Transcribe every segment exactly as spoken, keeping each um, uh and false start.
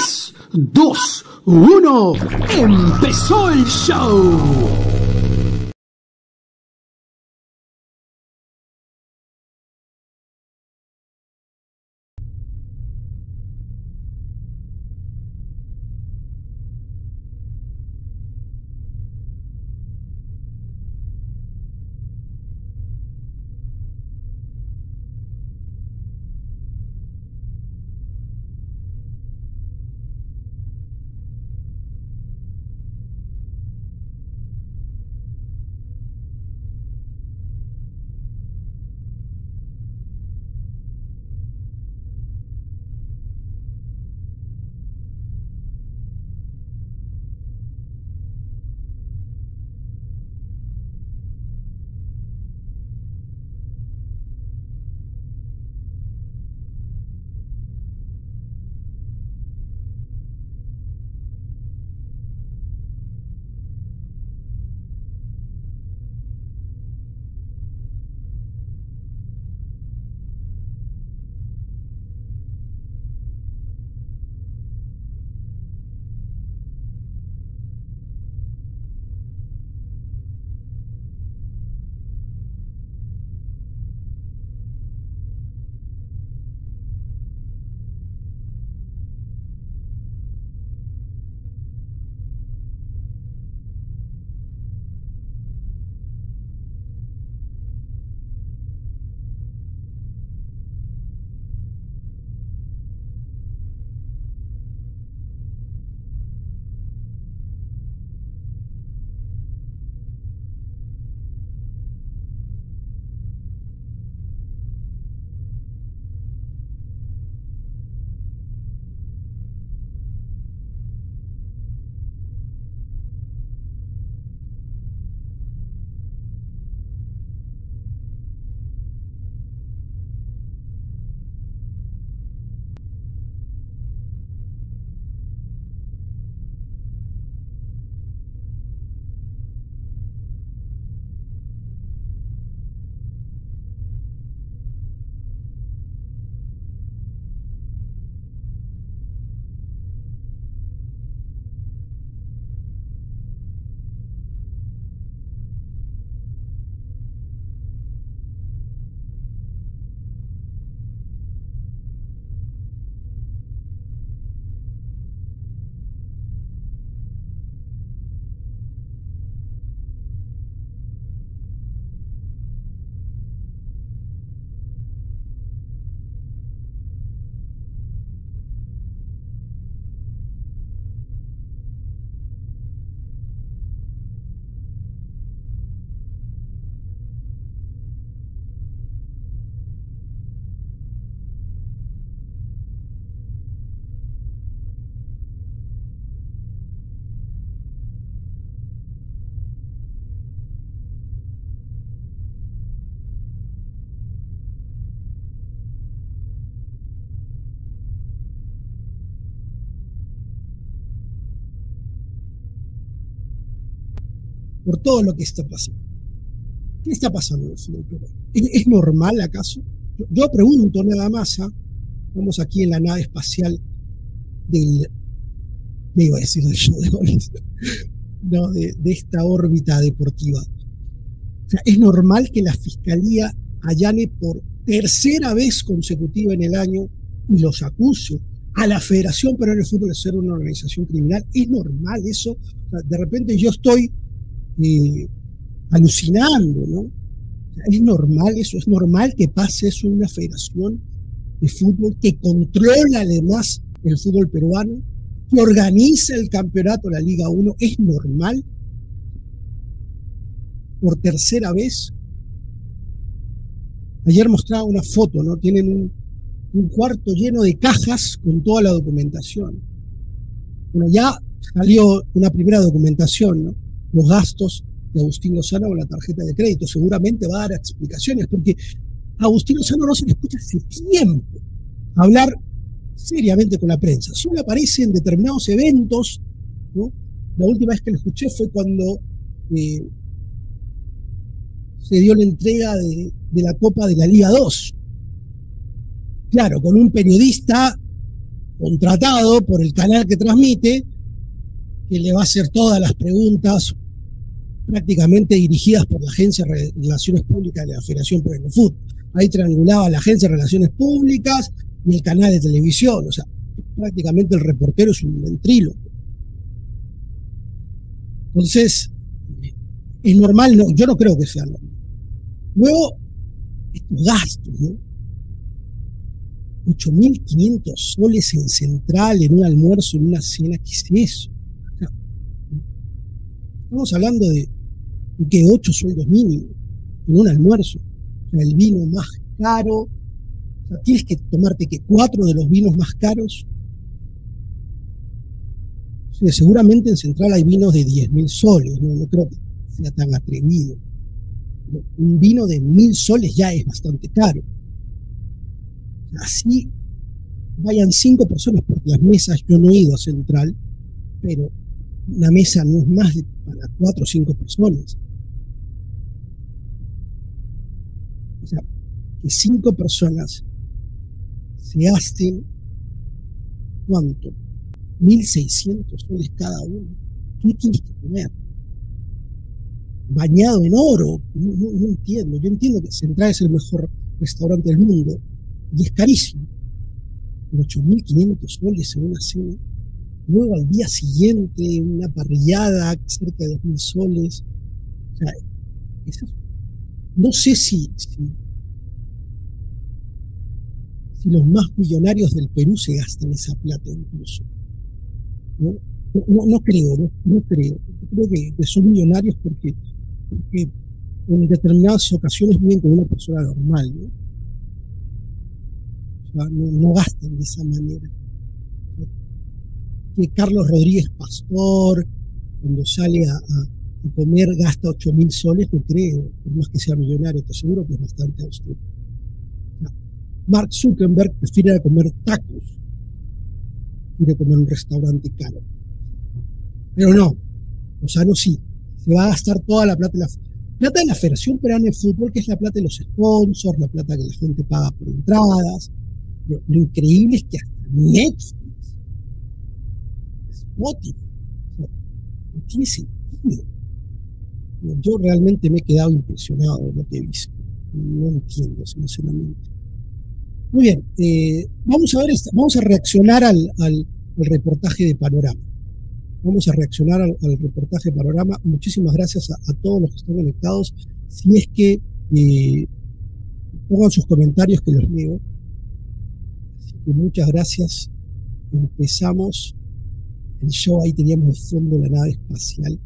tres, dos, uno, ¡empezó el show! Por todo lo que está pasando. ¿Qué está pasando en el fútbol peruano? ¿Es, ¿Es normal acaso? Yo, yo pregunto nada más, ¿eh? Estamos aquí en la nave espacial del, me iba a decir del show de goles, no, de, de esta órbita deportiva. O sea, ¿es normal que la Fiscalía allane por tercera vez consecutiva en el año y los acuse a la Federación Peruana de Fútbol de ser una organización criminal? ¿Es normal eso? O sea, de repente yo estoy eh, alucinando, ¿no? O sea, ¿es normal eso? ¿Es normal que pase eso en una federación de fútbol que controla además el fútbol peruano, que organiza el campeonato de la Liga uno? ¿Es normal? Por tercera vez. Ayer mostraba una foto, ¿no? Tienen un, un cuarto lleno de cajas con toda la documentación. Bueno, ya salió una primera documentación, ¿no? Los gastos de Agustín Lozano con la tarjeta de crédito. Seguramente va a dar explicaciones, porque a Agustín Lozano no se le escucha hace tiempo hablar seriamente con la prensa. Solo aparece en determinados eventos, ¿no? La última vez que lo escuché fue cuando eh, se dio la entrega de, de la Copa de la Liga dos. Claro, con un periodista contratado por el canal que transmite, que le va a hacer todas las preguntas prácticamente dirigidas por la Agencia de Relaciones Públicas de la Federación Peruana de Fútbol. Ahí triangulaba la Agencia de Relaciones Públicas y el canal de televisión. O sea, prácticamente el reportero es un ventríloco. Entonces, es normal, no, yo no creo que sea normal. Luego, estos gastos, ¿no? ocho mil quinientos soles en Central, en un almuerzo, en una cena, ¿qué es eso? O sea, estamos hablando de, de que ocho sueldos mínimos en un almuerzo. O sea, el vino más caro. O sea, tienes que tomarte que cuatro de los vinos más caros. O sea, seguramente en Central hay vinos de diez mil soles, ¿no? No creo que sea tan atrevido. Un vino de mil soles ya es bastante caro. Así vayan cinco personas, porque las mesas, yo no he ido a Central, pero una mesa no es más de para cuatro o cinco personas. O sea, que cinco personas se gasten, ¿cuánto? mil seiscientos soles cada uno. ¿Qué tienes que comer? Bañado en oro. No, no, no entiendo. Yo entiendo que Central es el mejor restaurante del mundo y es carísimo. ocho mil quinientos soles en una cena. Luego al día siguiente una parrillada cerca de dos mil soles. O sea, eso, no sé si, si, si los más millonarios del Perú se gastan esa plata incluso. No, no, no, no creo, no, no creo. Yo creo que, que son millonarios porque, porque en determinadas ocasiones viven como una persona normal, ¿no? O sea, no, no gastan de esa manera. Que Carlos Rodríguez Pastor, cuando sale a, a, a comer, gasta ocho mil soles, no creo, por más que sea millonario, te aseguro que es bastante austero. Mark Zuckerberg prefiere comer tacos, prefiere comer en un restaurante caro. Pero no, Lozano sí, se va a gastar toda la plata de la, plata de la Federación Peruana de Fútbol, que es la plata de los sponsors, la plata que la gente paga por entradas. Lo, lo increíble es que hasta Netflix, Spotify, o sea, no tiene sentido. Yo realmente me he quedado impresionado de lo que he visto. No entiendo, sinceramente. Muy bien, eh, vamos a ver, esta, vamos a reaccionar al, al, al reportaje de Panorama. Vamos a reaccionar al, al reportaje de Panorama. Muchísimas gracias a, a todos los que están conectados. Si es que eh, pongan sus comentarios que los leo. Así que muchas gracias. Empezamos el show. Ahí teníamos de fondo la nave espacial.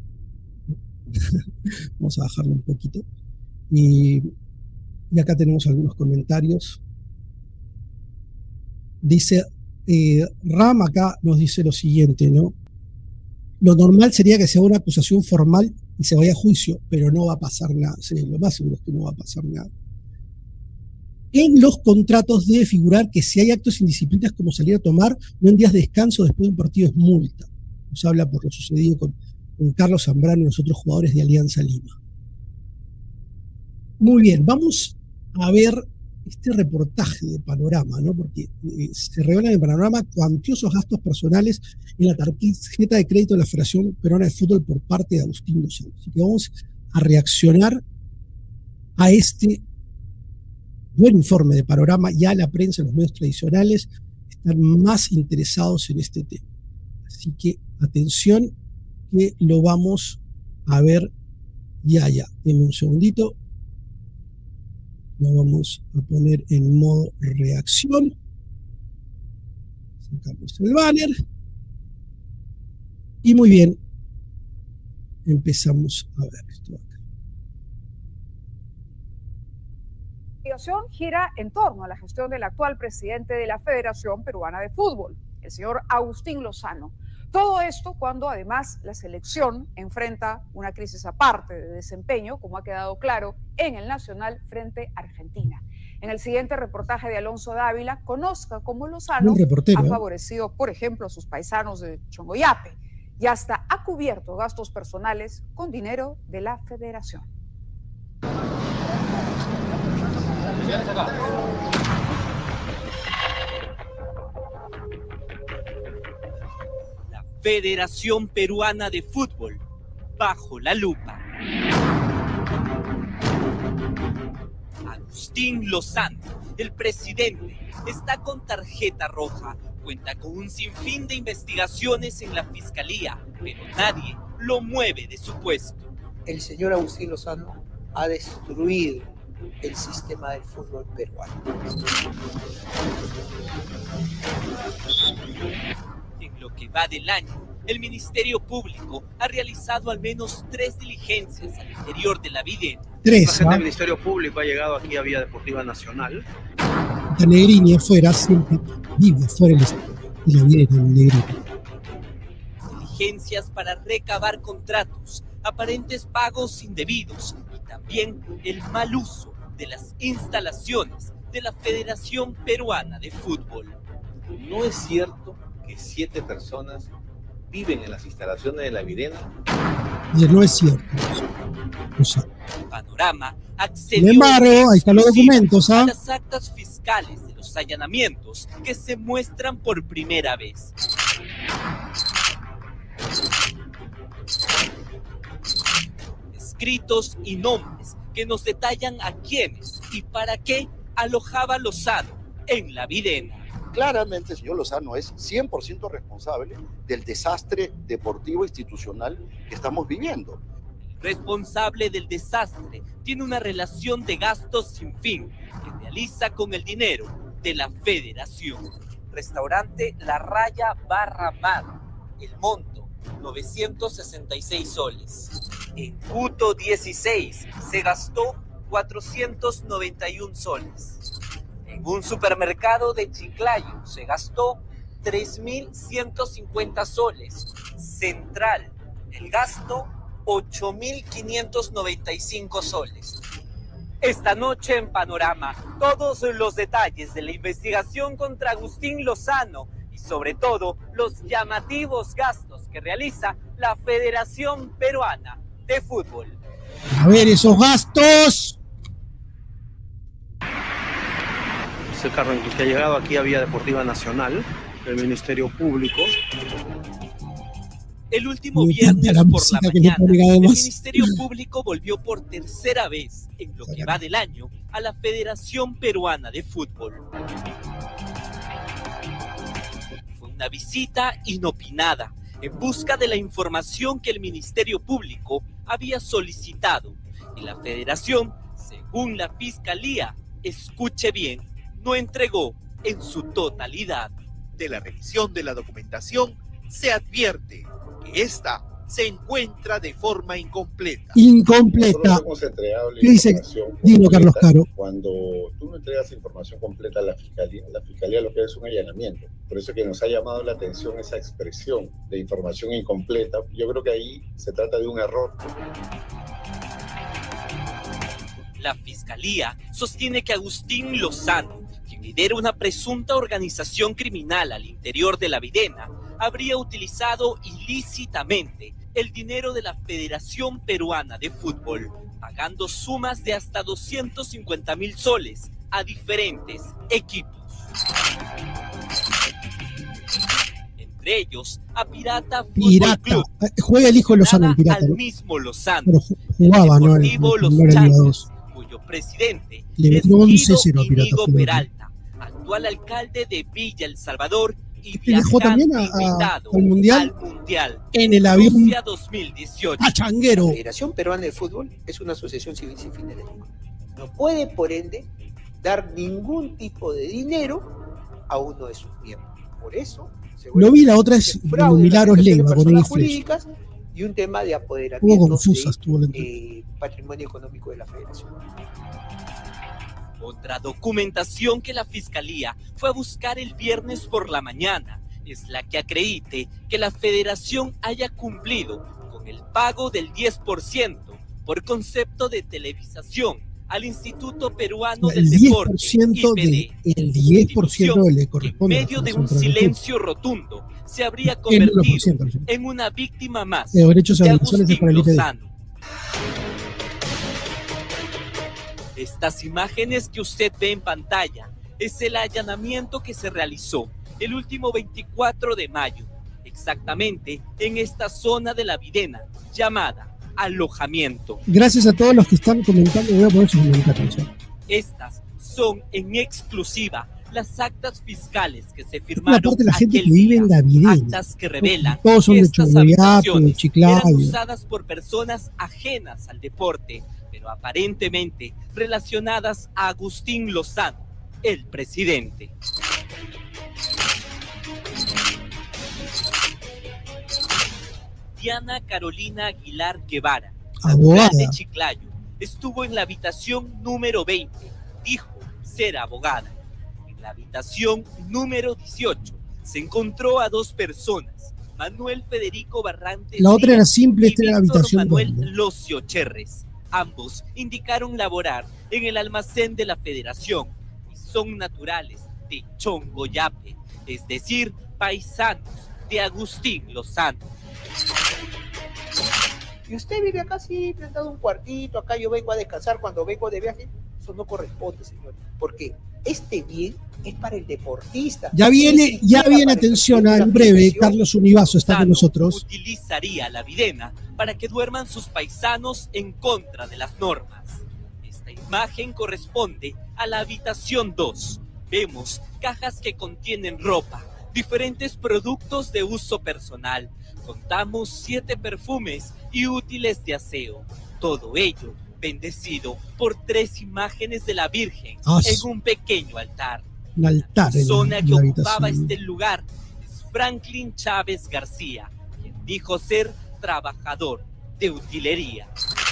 Vamos a bajarlo un poquito. Y, y acá tenemos algunos comentarios. Dice, eh, Ram acá nos dice lo siguiente, ¿no? Lo normal sería que sea una acusación formal y se vaya a juicio, pero no va a pasar nada. Sí, lo más seguro es que no va a pasar nada. En los contratos debe figurar que si hay actos indisciplinas como salir a tomar, no en días de descanso después de un partido es multa. Nos habla por lo sucedido con, con Carlos Zambrano y los otros jugadores de Alianza Lima. Muy bien, vamos a ver este reportaje de Panorama, ¿no? Porque eh, se revelan en Panorama cuantiosos gastos personales en la tarjeta de crédito de la Federación Peruana de Fútbol por parte de Agustín Lozano. Así que vamos a reaccionar a este buen informe de Panorama. Ya la prensa, los medios tradicionales están más interesados en este tema. Así que atención, que lo vamos a ver ya, ya. Denme un segundito. Lo vamos a poner en modo reacción. Sacamos el banner. Y muy bien. Empezamos a ver esto acá. La investigación gira en torno a la gestión del actual presidente de la Federación Peruana de Fútbol, el señor Agustín Lozano. Todo esto cuando además la selección enfrenta una crisis aparte de desempeño, como ha quedado claro en el Nacional frente a Argentina. En el siguiente reportaje de Alonso Dávila, conozca cómo Lozano ha favorecido, por ejemplo, a sus paisanos de Chongoyape y hasta ha cubierto gastos personales con dinero de la Federación. Federación Peruana de Fútbol, bajo la lupa. Agustín Lozano, el presidente, está con tarjeta roja. Cuenta con un sinfín de investigaciones en la fiscalía, pero nadie lo mueve de su puesto. El señor Agustín Lozano ha destruido el sistema del fútbol peruano. En lo que va del año, el Ministerio Público ha realizado al menos tres diligencias al interior de la videna. Tres. El Ministerio Público ha llegado aquí a Vía Deportiva Nacional. La Negrini afuera siempre vive afuera de la videna del Negrini. Diligencias para recabar contratos, aparentes pagos indebidos y también el mal uso de las instalaciones de la Federación Peruana de Fútbol. ¿No es cierto que siete personas viven en las instalaciones de la videna? Y no es cierto. O sea, Panorama sin accedió embargo, ahí están los documentos, ¿ah? a las actas fiscales de los allanamientos que se muestran por primera vez. Escritos y nombres que nos detallan a quiénes y para qué alojaba Lozano en la videna. Claramente el señor Lozano es cien por ciento responsable del desastre deportivo institucional que estamos viviendo. El responsable del desastre tiene una relación de gastos sin fin que realiza con el dinero de la federación. Restaurante La Raya Barra Mar, el monto novecientos sesenta y seis soles. En Cuto dieciséis se gastó cuatrocientos noventa y un soles. En un supermercado de Chiclayo se gastó tres mil ciento cincuenta soles. Central, el gasto ocho mil quinientos noventa y cinco soles. Esta noche en Panorama, todos los detalles de la investigación contra Agustín Lozano y sobre todo los llamativos gastos que realiza la Federación Peruana de Fútbol. A ver, esos gastos. Ese carro que ha llegado aquí a Vía Deportiva Nacional, el Ministerio Público. El último Me viernes encanta la por la música que le mañana, pone el además. Ministerio Público volvió por tercera vez en lo que va del año a la Federación Peruana de Fútbol. Fue una visita inopinada en busca de la información que el Ministerio Público había solicitado y la Federación, según la Fiscalía, escuche bien, no entregó en su totalidad. De la revisión de la documentación se advierte que esta se encuentra de forma incompleta. Incompleta. Nosotros hemos entregado la ¿Qué dice? información Dilo, Carlos Caro. Cuando tú no entregas información completa a la fiscalía, la fiscalía lo que es un allanamiento. Por eso que nos ha llamado la atención esa expresión de información incompleta. Yo creo que ahí se trata de un error. La Fiscalía sostiene que Agustín Lozano, quien lidera una presunta organización criminal al interior de la videna, habría utilizado ilícitamente el dinero de la Federación Peruana de Fútbol, pagando sumas de hasta doscientos cincuenta mil soles a diferentes equipos. Entre ellos, a Pirata Fútbol Pirata. Club. Juega el hijo de Lozano en Pirata, Al ¿no? mismo Lozano. Pero jugaba, ¿no? El, Deportivo el, Los no era Liga Chancas, dos. cuyo presidente Le es metió once Guido cero a Pirata Íñigo Fútbol Club. Peralta, actual alcalde de Villa El Salvador y Que dejó también a- viajante a- invitado al Mundial al Mundial en el avión Rusia dos mil dieciocho. a Changuero. La Federación Peruana de Fútbol es una asociación civil sin fines de lucro. No puede, por ende, dar ningún tipo de dinero a uno de sus miembros. Por eso, Lo vi, la otra es fraude, Milagros la Leiva con personas Eddie Flesch. jurídicas y un tema de Hubo apoderamiento confusa, de estuvo la entrevista. eh, patrimonio económico de la Federación. Otra documentación que la Fiscalía fue a buscar el viernes por la mañana es la que acredite que la Federación haya cumplido con el pago del diez por ciento por concepto de televisación al Instituto Peruano El del diez por Deporte, ciento de, I P D, el diez por ciento institución le que en corresponde a la medio de Federación un Peruana de Fútbol. silencio rotundo se habría El uno por convertido ciento, lo siento. en una víctima más De derechos de a elecciones es para el Agustín I P D. Lozano. Estas imágenes que usted ve en pantalla es el allanamiento que se realizó el último veinticuatro de mayo exactamente en esta zona de la Videna llamada alojamiento. Gracias a todos los que están comentando. Voy a poner sus comentarios. Estas son en exclusiva las actas fiscales que se Esta firmaron es la parte de la gente aquel que vive día. en la Videna. Actas que revelan Todos son que de estas Chorroyape, habitaciones de Chiclayo. eran usadas por personas ajenas al deporte, pero aparentemente relacionadas a Agustín Lozano, el presidente. Diana Carolina Aguilar Guevara, abogada de Chiclayo, estuvo en la habitación número veinte, dijo ser abogada. En la habitación número dieciocho se encontró a dos personas, Manuel Federico Barrantes La otra era Díaz simple, y esta era la Víctor habitación Manuel doble. Locio Cherres. Ambos indicaron laborar en el almacén de la Federación y son naturales de Chongoyape, es decir, paisanos de Agustín Lozano. Y usted vive acá, sí, me han dado un cuartito, acá yo vengo a descansar cuando vengo de viaje. Eso no corresponde, señor, porque este bien es para el deportista. Ya viene, ya viene, atención, en breve, Carlos Univaso está con nosotros. Utilizaría la Videna para que duerman sus paisanos en contra de las normas. Esta imagen corresponde a la habitación dos. Vemos cajas que contienen ropa, diferentes productos de uso personal. Contamos siete perfumes y útiles de aseo. Todo ello bendecido por tres imágenes de la Virgen Ah, en un pequeño altar. Un altar La en persona la, que en la ocupaba habitación. este lugar es Franklin Chávez García, quien dijo ser trabajador de utilería.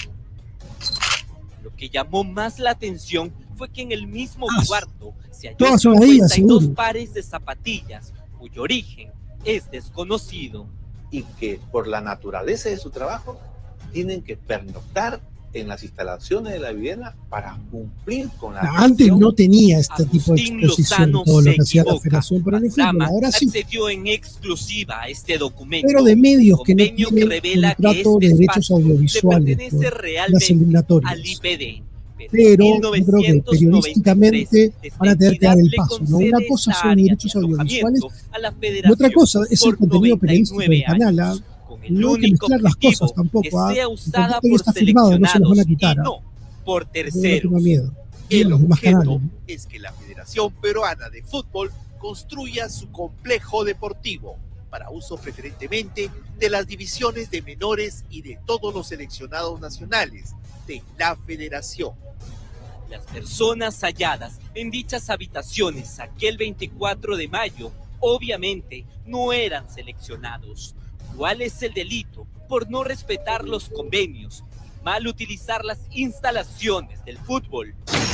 Lo que llamó más la atención fue que en el mismo Ah, cuarto se halló todas son Adidas, cincuenta y dos seguro. pares de zapatillas, cuyo origen es desconocido. Y que por la naturaleza de su trabajo tienen que pernoctar en las instalaciones de la Videna para cumplir con la Antes gestión. no tenía este tipo de Agustín exposición, Lozano todo lo se que hacía la equivoca. Federación para el Fútbol. Rama Ahora sí, accedió en exclusiva a este documento. pero de medios que no Convenio que tienen revela que contrato este de derechos espacio audiovisuales le pertenece por las realmente eliminatorias. al I P D. Pero en yo creo que mil novecientos noventa y tres, periodísticamente van a tener que dar el esta paso, entidad ¿no? le Una concede cosa esta son área derechos de audiovisuales alojamiento a la y Federación otra cosa es el por contenido periodístico del noventa y nueve canal. años, ¿ah? con el No hay que único mezclar las objetivo cosas tampoco. que ¿ah? sea El usada contrato ya por está firmado, no se los van a seleccionados quitar. y ¿ah? no por No, no terceros. tenga miedo. El Digan los demás objeto canales. es que la Federación Peruana de Fútbol construya su complejo deportivo para uso preferentemente de las divisiones de menores y de todos los seleccionados nacionales de la Federación. Las personas halladas en dichas habitaciones aquel veinticuatro de mayo obviamente no eran seleccionados. ¿Cuál es el delito por no respetar los convenios y mal utilizar las instalaciones del fútbol?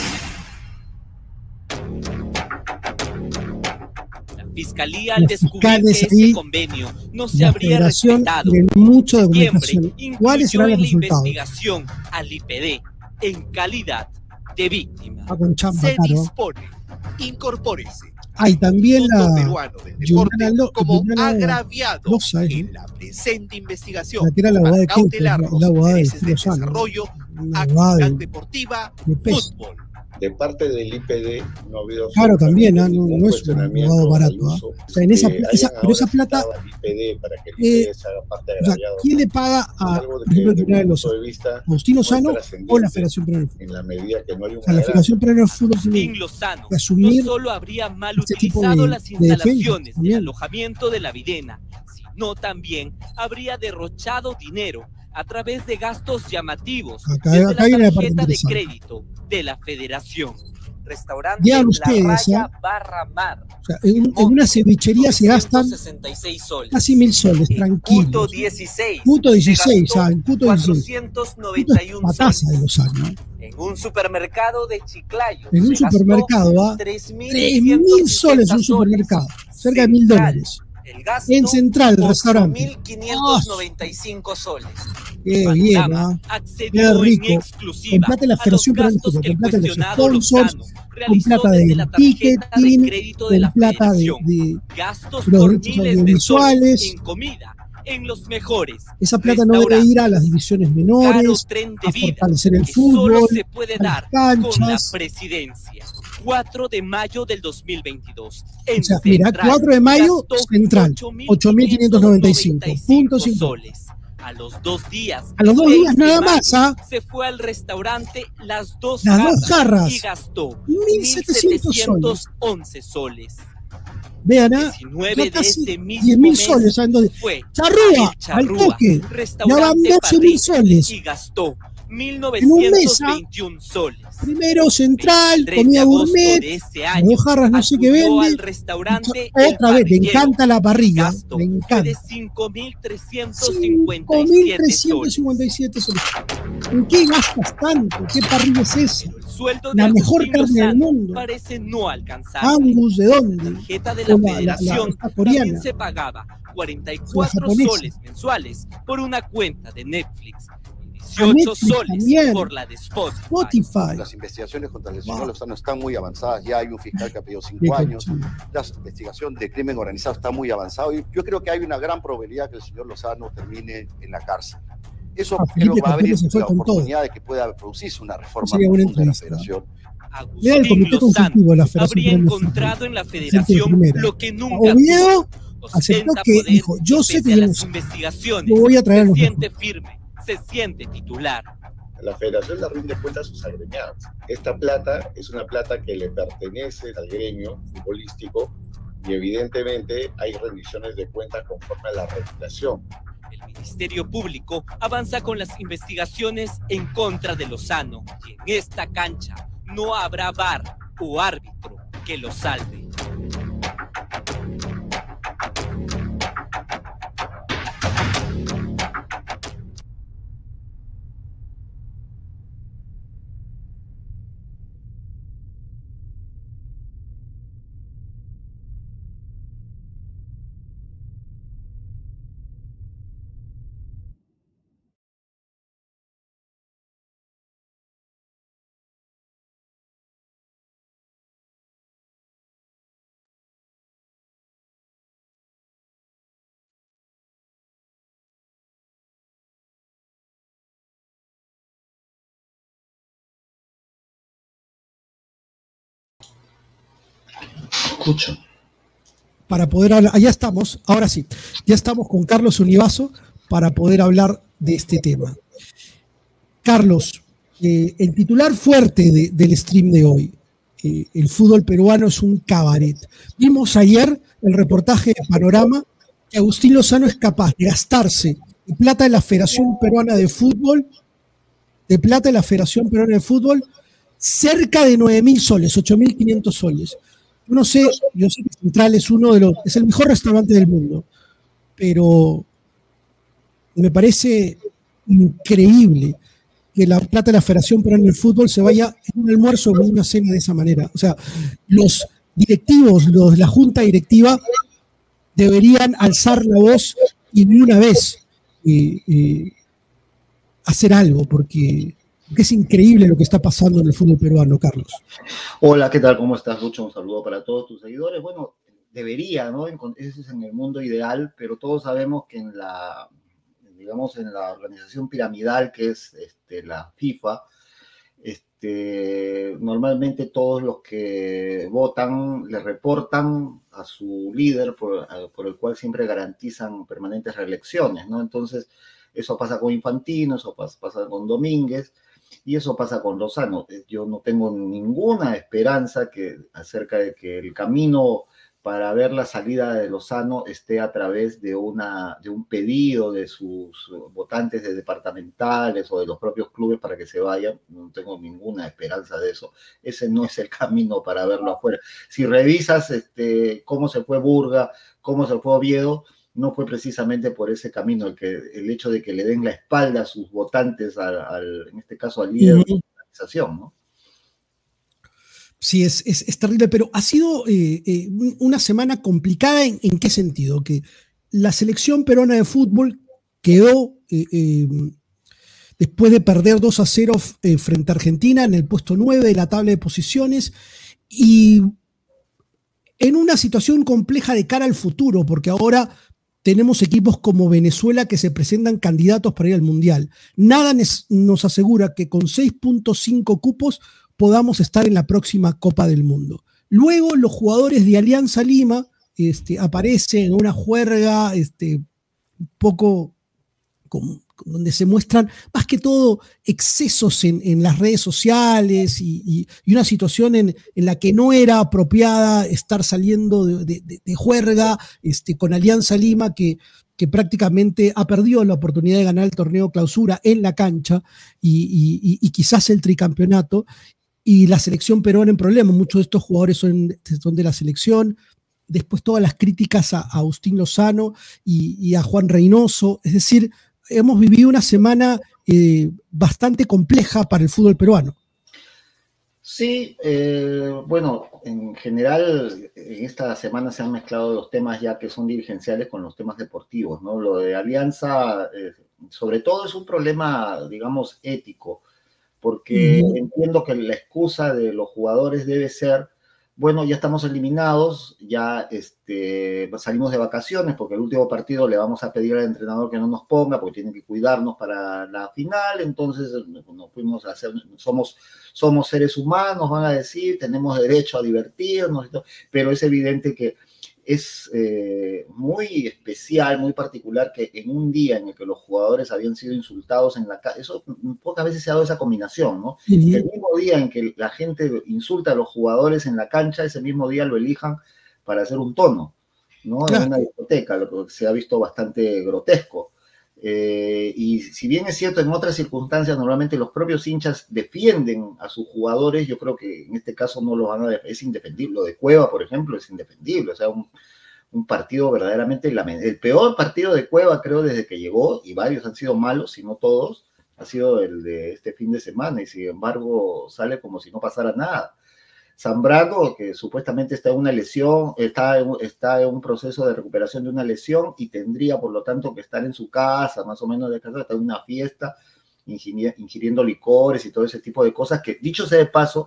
La Fiscalía al Los descubrir que fiscales ahí, ese convenio no se La habría Federación respetado, tiene mucha en septiembre documentación. ¿Cuáles incluyó serán los en la resultados? investigación al I P D en calidad de víctima. Ah, con chamba, Se claro. dispone, incorpórese Hay también Instituto la Peruano del Deporte Giovanna Lo- como Giovanna agraviado Loza, ¿eh? en la presente investigación La que era la abogada de para Keuter, cautelar la- los la abogada de intereses del Lozano, desarrollo, la abogada actividad de- deportiva, de peso. fútbol. De parte del I P D no ha habido Claro, también, ¿ah? no, ningún no es un cuestionamiento abogado al barato. ¿ah? uso O sea, en esa, que esa- hayan pero esa ahora plata, citado al I P D para que el I P D eh, se haga parte o sea, agraviado. ¿quién le paga Es a, algo de por ejemplo, el que, Tribunal de desde mi Lozano? punto de vista, ¿Agustín no es Lozano o la trascendente Federación Peruana de Fútbol? en la medida que no hay un O sea, la agravo. Federación Peruana de Fútbol tiene Agustín Lozano que asumir no solo habría mal este tipo utilizado de- las de defensa instalaciones del también. alojamiento de la Videna, sino también habría derrochado dinero a través de gastos llamativos Acá- desde acá viene la la parte tarjeta de interesante. crédito de la Federación. Restaurante Digan La ustedes, Raya ¿ah? Barra Mar. O sea, en, en una cevichería se gastan novecientos sesenta y seis soles. casi mil soles, En tranquilos. Cuto dieciséis. Cuto dieciséis, se gastó ah, en Cuto dieciséis. cuatrocientos Cuto noventa es y uno pataza soles. de Lozano. ¿eh? En un supermercado de Chiclayo. En un se gastó supermercado, ¿ah? tres mil tres mil soles un supermercado, cerca de mil dólares. El gasto, En Central, el restaurante. ocho mil quinientos noventa y cinco soles. Qué bien, Panorama ¿ah? accedió Qué en rico. exclusiva Con plata de la a los Federación Peruana de gastos Fútbol, que el con plata de los cuestionado sponsors, Lozano con realizó plata desde del la tarjeta de ticketing, crédito de con la plata de, Federación. de Gastos los por derechos miles de soles audiovisuales. en comida en los mejores Esa plata no debe ir a las divisiones caro menores, tren de a vida fortalecer el que solo fútbol, se puede a las dar con la canchas. presidencia. cuatro de mayo del dos mil veintidós. En o sea, mira, Central, cuatro de mayo, Central, ocho mil quinientos noventa y cinco punto cinco soles. A los dos días, a los dos días nada más, ¿ah? Se fue al restaurante Las Dos Las Jarras, Dos Jarras y gastó mil setecientos once soles. Vean, ¿ah? diecinueve de ese mismo diez mil mes soles, ¿sabes? fue Charrúa, al toque, ya van doce mil soles. Y gastó mil novecientos veintiún soles. Primero Central, comida gourmet, Dos Jarras, no sé qué vende. Al restaurante Otra vez, me encanta la parrilla, me encanta. De cinco mil trescientos cincuenta y siete soles. ¿En qué gastas tanto? ¿Qué parrilla es esa? Sueldo la de mejor Agustín carne del mundo. Parece no alcanzar. Angus, ¿de dónde? La tarjeta de la, la Federación la, la, la también se pagaba cuarenta y cuatro soles mensuales por una cuenta de Netflix. dieciocho soles también. Por la de Spotify. Spotify. Las investigaciones contra el señor wow. Lozano están muy avanzadas. Ya hay un fiscal que ha pedido cinco años. La investigación de crimen organizado está muy avanzada. Y yo creo que hay una gran probabilidad que el señor Lozano termine en la cárcel. Eso ah, creo va a abrir la oportunidad todo. de que pueda producirse una reforma de la Federación. Mira el comité consultivo de la Federación. Habría encontrado en la Federación lo que nunca Oviedo aceptó que dijo, yo sé que las investigaciones lo voy a traer a los se siente firme, se siente titular. La Federación le rinde cuenta a sus agremiados. Esta plata es una plata que le pertenece al gremio futbolístico y evidentemente hay rendiciones de cuentas conforme a la regulación. El Ministerio Público avanza con las investigaciones en contra de Lozano y en esta cancha no habrá V A R o árbitro que lo salve. Escucho. Para poder hablar, allá estamos, ahora sí, ya estamos con Carlos Univaso para poder hablar de este tema. Carlos, eh, el titular fuerte de, del stream de hoy, eh, el fútbol peruano es un cabaret. Vimos ayer el reportaje de Panorama que Agustín Lozano es capaz de gastarse de plata de la Federación Peruana de Fútbol, de plata de la Federación Peruana de Fútbol, cerca de nueve mil soles, ocho mil quinientos soles. Yo no sé, yo sé que Central es uno de los, es el mejor restaurante del mundo, pero me parece increíble que la plata de la Federación Peruana del Fútbol se vaya en un almuerzo o en una cena de esa manera. O sea, los directivos, los, la junta directiva deberían alzar la voz y de una vez eh, eh, hacer algo, porque... que es increíble lo que está pasando en el fútbol peruano, Carlos. Hola, ¿qué tal? ¿Cómo estás, Lucho? Un saludo para todos tus seguidores. Bueno, debería, ¿no? Ese es en el mundo ideal, pero todos sabemos que en la, digamos, en la organización piramidal que es este, la FIFA, este, normalmente todos los que votan le reportan a su líder por, a, por el cual siempre garantizan permanentes reelecciones, ¿no? Entonces, eso pasa con Infantino, eso pasa, pasa con Domínguez, y eso pasa con Lozano. Yo no tengo ninguna esperanza que, acerca de que el camino para ver la salida de Lozano esté a través de, una, de un pedido de sus votantes de departamentales o de los propios clubes para que se vayan. No tengo ninguna esperanza de eso. Ese no es el camino para verlo afuera. Si revisas este, cómo se fue Burga, cómo se fue Oviedo, no fue precisamente por ese camino, el, que, el hecho de que le den la espalda a sus votantes, al, al, en este caso al líder uh-huh. de la organización, ¿no? Sí, es, es, es terrible, pero ha sido eh, eh, una semana complicada. ¿En, en qué sentido? Que la selección peruana de fútbol quedó, eh, eh, después de perder dos a cero eh, frente a Argentina, en el puesto nueve de la tabla de posiciones, y en una situación compleja de cara al futuro, porque ahora tenemos equipos como Venezuela que se presentan candidatos para ir al Mundial. Nada nos asegura que con seis punto cinco cupos podamos estar en la próxima Copa del Mundo. Luego los jugadores de Alianza Lima este, aparecen en una juerga este, un poco como, donde se muestran más que todo excesos en, en las redes sociales y, y, y una situación en, en la que no era apropiada estar saliendo de, de, de juerga este, con Alianza Lima, que, que prácticamente ha perdido la oportunidad de ganar el torneo clausura en la cancha y, y, y quizás el tricampeonato, y la selección peruana en problemas. Muchos de estos jugadores son, son de la selección. Después todas las críticas a, a Agustín Lozano y, y a Juan Reynoso, es decir, hemos vivido una semana eh, bastante compleja para el fútbol peruano. Sí, eh, bueno, en general en esta semana se han mezclado los temas ya que son dirigenciales con los temas deportivos, ¿no? Lo de Alianza, eh, sobre todo es un problema, digamos, ético, porque uh-huh. entiendo que la excusa de los jugadores debe ser, bueno, ya estamos eliminados, ya este, salimos de vacaciones porque el último partido le vamos a pedir al entrenador que no nos ponga porque tienen que cuidarnos para la final, entonces nos fuimos a hacer, somos, somos seres humanos, van a decir, tenemos derecho a divertirnos, y todo, pero es evidente que es eh, muy especial, muy particular que en un día en el que los jugadores habían sido insultados en la calle, eso pocas veces se ha dado esa combinación, ¿no? Uh-huh. El mismo día en que la gente insulta a los jugadores en la cancha, ese mismo día lo elijan para hacer un tono, ¿no? Claro. En una discoteca, lo que se ha visto bastante grotesco. Eh, y si bien es cierto, en otras circunstancias normalmente los propios hinchas defienden a sus jugadores, yo creo que en este caso no lo van a defender, es indefendible. Lo de Cueva, por ejemplo, es indefendible, o sea, un, un partido verdaderamente lamentable. El peor partido de Cueva, creo, desde que llegó, y varios han sido malos, si no todos, ha sido el de este fin de semana, y sin embargo sale como si no pasara nada. Zambrano, que supuestamente está en una lesión, está en, está en un proceso de recuperación de una lesión y tendría, por lo tanto, que estar en su casa, más o menos de casa, está en una fiesta, ingiri- ingiriendo licores y todo ese tipo de cosas que, dicho sea de paso,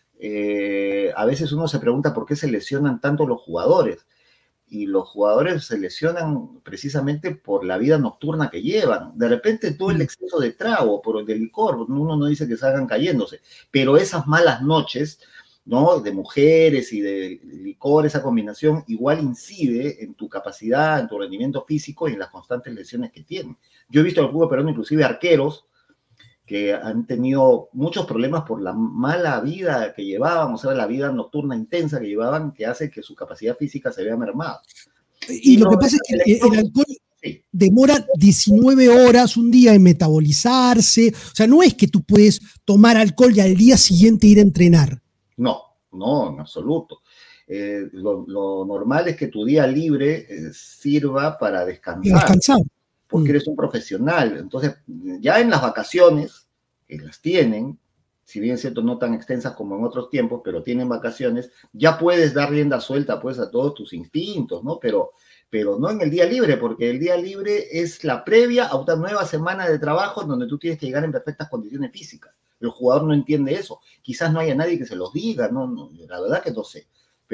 eh, a veces uno se pregunta por qué se lesionan tanto los jugadores. Y los jugadores se lesionan precisamente por la vida nocturna que llevan. De repente todo el exceso de trago, por el de licor, uno no dice que salgan cayéndose, pero esas malas noches, ¿no? De mujeres y de licor, esa combinación igual incide en tu capacidad, en tu rendimiento físico y en las constantes lesiones que tienen. Yo he visto al fútbol peruano inclusive arqueros que han tenido muchos problemas por la mala vida que llevaban, o sea, la vida nocturna intensa que llevaban, que hace que su capacidad física se vea mermada. Y, y lo que pasa es que el, el alcohol sí. demora diecinueve horas un día en metabolizarse, o sea, no es que tú puedes tomar alcohol y al día siguiente ir a entrenar. No, no, en absoluto. Eh, lo, lo normal es que tu día libre eh, sirva para descansar, descansar. porque eres un profesional. Entonces, ya en las vacaciones, que las tienen, si bien es cierto, no tan extensas como en otros tiempos, pero tienen vacaciones, ya puedes dar rienda suelta pues a todos tus instintos, ¿no? Pero, pero no en el día libre, porque el día libre es la previa a una nueva semana de trabajo en donde tú tienes que llegar en perfectas condiciones físicas. El jugador no entiende eso. Quizás no haya nadie que se los diga, no, no, la verdad que no sé.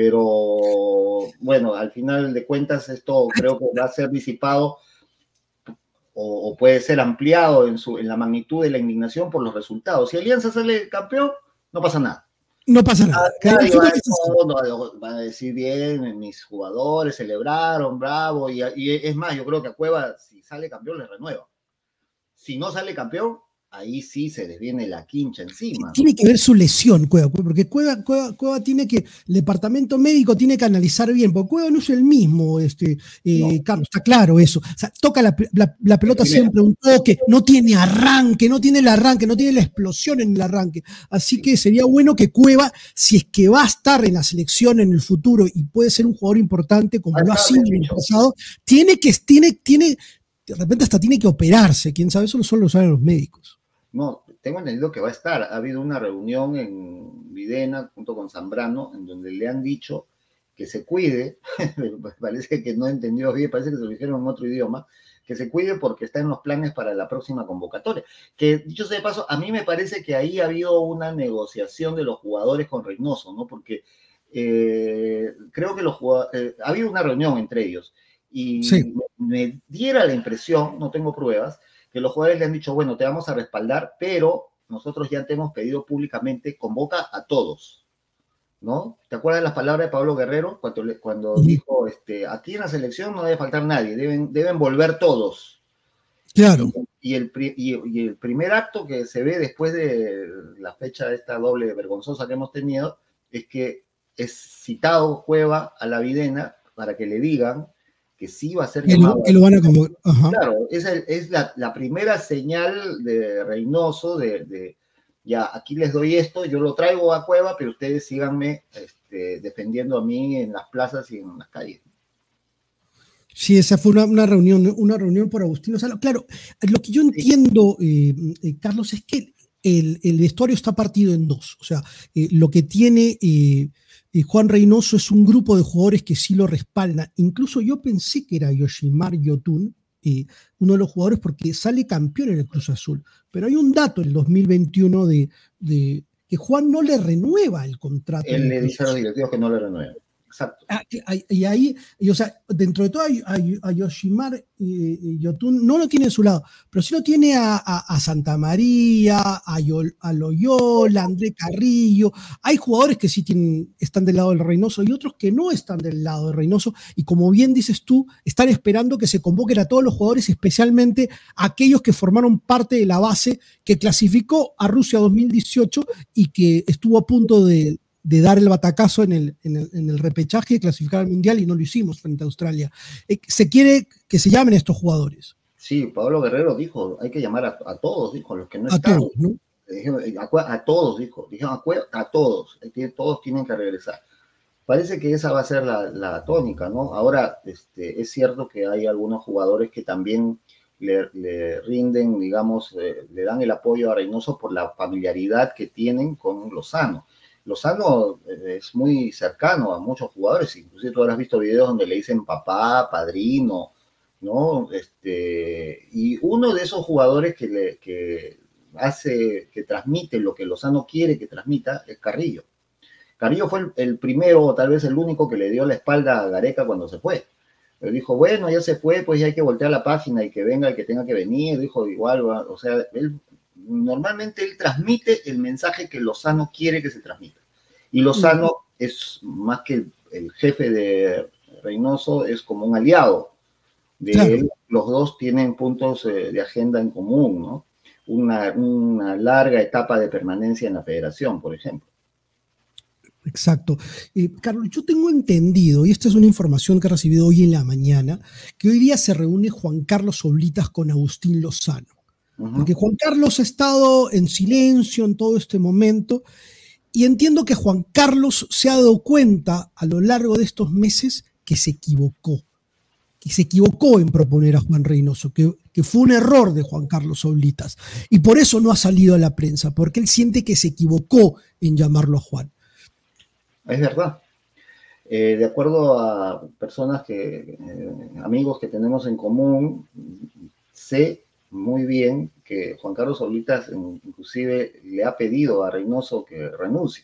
Pero, bueno, al final de cuentas esto creo que va a ser disipado o, o puede ser ampliado en, su, en la magnitud de la indignación por los resultados. Si Alianza sale campeón, no pasa nada. No pasa nada. Nadie va, a, no, va a decir bien, mis jugadores celebraron, bravo, y, y es más, yo creo que a Cueva, si sale campeón, le renueva. Si no sale campeón, ahí sí se les viene la quincha encima. Tiene que ver su lesión, Cueva, porque Cueva, Cueva, Cueva tiene que, el departamento médico tiene que analizar bien, porque Cueva no es el mismo, este, eh, no. Carlos, está claro eso. O sea, toca la, la, la pelota siempre un toque, no tiene arranque, no tiene el arranque, no tiene la explosión en el arranque. Así que sería bueno que Cueva, si es que va a estar en la selección en el futuro y puede ser un jugador importante como lo ha sido en el pasado, tiene que, tiene, tiene, de repente hasta tiene que operarse, quién sabe, eso no solo lo saben los médicos. No, tengo entendido que va a estar. Ha habido una reunión en Videna junto con Zambrano en donde le han dicho que se cuide, parece que no he entendido bien, parece que se lo dijeron en otro idioma, que se cuide porque está en los planes para la próxima convocatoria. Que, dicho sea de paso, a mí me parece que ahí ha habido una negociación de los jugadores con Reynoso, ¿no? Porque eh, creo que los jugadores, eh, ha habido una reunión entre ellos y sí. me, me diera la impresión, no tengo pruebas, que los jugadores le han dicho, bueno, te vamos a respaldar, pero nosotros ya te hemos pedido públicamente, convoca a todos, ¿no? ¿Te acuerdas de las palabras de Pablo Guerrero cuando, cuando uh-huh. dijo, este, aquí en la selección no debe faltar nadie, deben, deben volver todos? Claro. Y el, y, y el primer acto que se ve después de la fecha esta doble vergonzosa que hemos tenido es que es citado Cueva a la Videna para que le digan que sí va a ser llamado. Que lo van a como, ajá. Claro, esa es la, la primera señal de Reynoso de, de, ya, aquí les doy esto, yo lo traigo a Cueva, pero ustedes síganme este, defendiendo a mí en las plazas y en las calles. Sí, esa fue una, una reunión, una reunión por Agustín Lozano. Claro, lo que yo entiendo, eh, eh, Carlos, es que el, el vestuario está partido en dos. O sea, eh, lo que tiene eh, eh, Juan Reynoso es un grupo de jugadores que sí lo respaldan. Incluso yo pensé que era Yoshimar Yotun, eh, uno de los jugadores, porque sale campeón en el Cruz Azul. Pero hay un dato en el dos mil veintiuno de, de que Juan no le renueva el contrato. Él le dice a los directivos que no le renuevan. Exacto. Ah, y ahí, y, o sea, dentro de todo, a, a Yoshimar eh, Yotun no lo tiene de su lado, pero sí lo tiene a, a, a Santa María, a, Yol, a Loyola, a André Carrillo. Hay jugadores que sí tienen, están del lado del Reynoso y otros que no están del lado del Reynoso. Y como bien dices tú, están esperando que se convoquen a todos los jugadores, especialmente a aquellos que formaron parte de la base que clasificó a Rusia dos mil dieciocho y que estuvo a punto de de dar el batacazo en el, en el, en el repechaje, de clasificar al Mundial, y no lo hicimos frente a Australia. Eh, se quiere que se llamen estos jugadores. Sí, Pablo Guerrero dijo, hay que llamar a, a todos, dijo, los que no a están. Todos, ¿no? A, a todos, dijo, dijeron a, a todos, todos tienen que regresar. Parece que esa va a ser la, la tónica, ¿no? Ahora, este, es cierto que hay algunos jugadores que también le, le rinden, digamos, eh, le dan el apoyo a Reynoso por la familiaridad que tienen con Lozano. Lozano es muy cercano a muchos jugadores, inclusive tú habrás visto videos donde le dicen papá, padrino, ¿no? Este, y uno de esos jugadores que, le, que hace, que transmite lo que Lozano quiere que transmita es Carrillo. Carrillo fue el, el primero, o tal vez el único, que le dio la espalda a Gareca cuando se fue. Él dijo, bueno, ya se fue, pues ya hay que voltear la página y que venga el que tenga que venir. Dijo, igual, o sea, él... Normalmente él transmite el mensaje que Lozano quiere que se transmita. Y Lozano uh-huh. es más que el, el jefe de Reynoso, es como un aliado de claro. él. Los dos tienen puntos eh, de agenda en común, ¿no? Una, una larga etapa de permanencia en la federación, por ejemplo. Exacto. Eh, Carlos, yo tengo entendido, y esta es una información que he recibido hoy en la mañana, que hoy día se reúne Juan Carlos Oblitas con Agustín Lozano. Porque Juan Carlos ha estado en silencio en todo este momento y entiendo que Juan Carlos se ha dado cuenta a lo largo de estos meses que se equivocó, que se equivocó en proponer a Juan Reynoso, que, que fue un error de Juan Carlos Oblitas y por eso no ha salido a la prensa, porque él siente que se equivocó en llamarlo a Juan. Es verdad. Eh, de acuerdo a personas que, eh, amigos que tenemos en común, sé muy bien que Juan Carlos Oblitas inclusive le ha pedido a Reynoso que renuncie.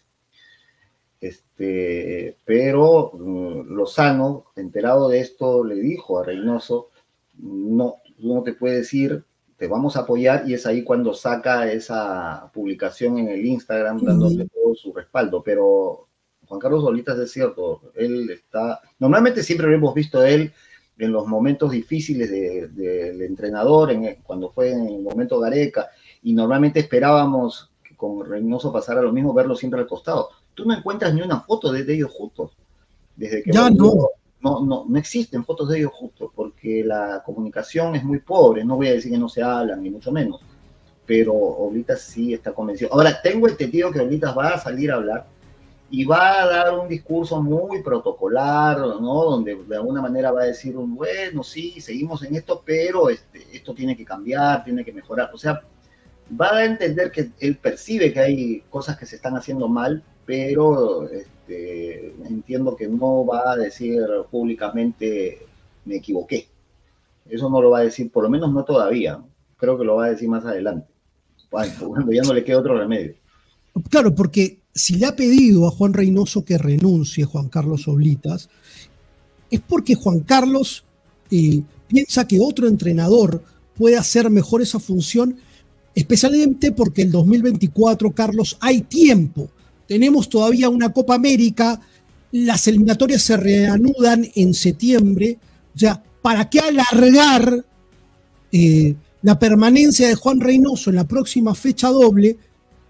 Este, pero um, Lozano, enterado de esto, le dijo a Reynoso, no, tú no te puedes ir, te vamos a apoyar, y es ahí cuando saca esa publicación en el Instagram dándole uh-huh. todo su respaldo. Pero Juan Carlos Oblitas, es cierto, él está, normalmente siempre lo hemos visto a él en los momentos difíciles del de, de entrenador, en el, cuando fue en el momento Gareca, y normalmente esperábamos que con Reynoso pasara lo mismo, verlo siempre al costado. Tú no encuentras ni una foto de, de ellos juntos. Desde que ya volvió, no. No, no, no existen fotos de ellos juntos, porque la comunicación es muy pobre. No voy a decir que no se hablan, ni mucho menos, pero Oblitas sí está convencido. Ahora, tengo entendido que Oblitas va a salir a hablar, y va a dar un discurso muy protocolar, ¿no? Donde de alguna manera va a decir, bueno, sí, seguimos en esto, pero este, esto tiene que cambiar, tiene que mejorar. O sea, va a entender que él percibe que hay cosas que se están haciendo mal, pero este, entiendo que no va a decir públicamente, me equivoqué. Eso no lo va a decir, por lo menos no todavía. Creo que lo va a decir más adelante, cuando ya no le quede otro remedio. Claro, porque si le ha pedido a Juan Reynoso que renuncie, Juan Carlos Oblitas, es porque Juan Carlos eh, piensa que otro entrenador puede hacer mejor esa función, especialmente porque el dos mil veinticuatro, Carlos, hay tiempo. Tenemos todavía una Copa América, las eliminatorias se reanudan en septiembre. O sea, ¿para qué alargar eh, la permanencia de Juan Reynoso en la próxima fecha doble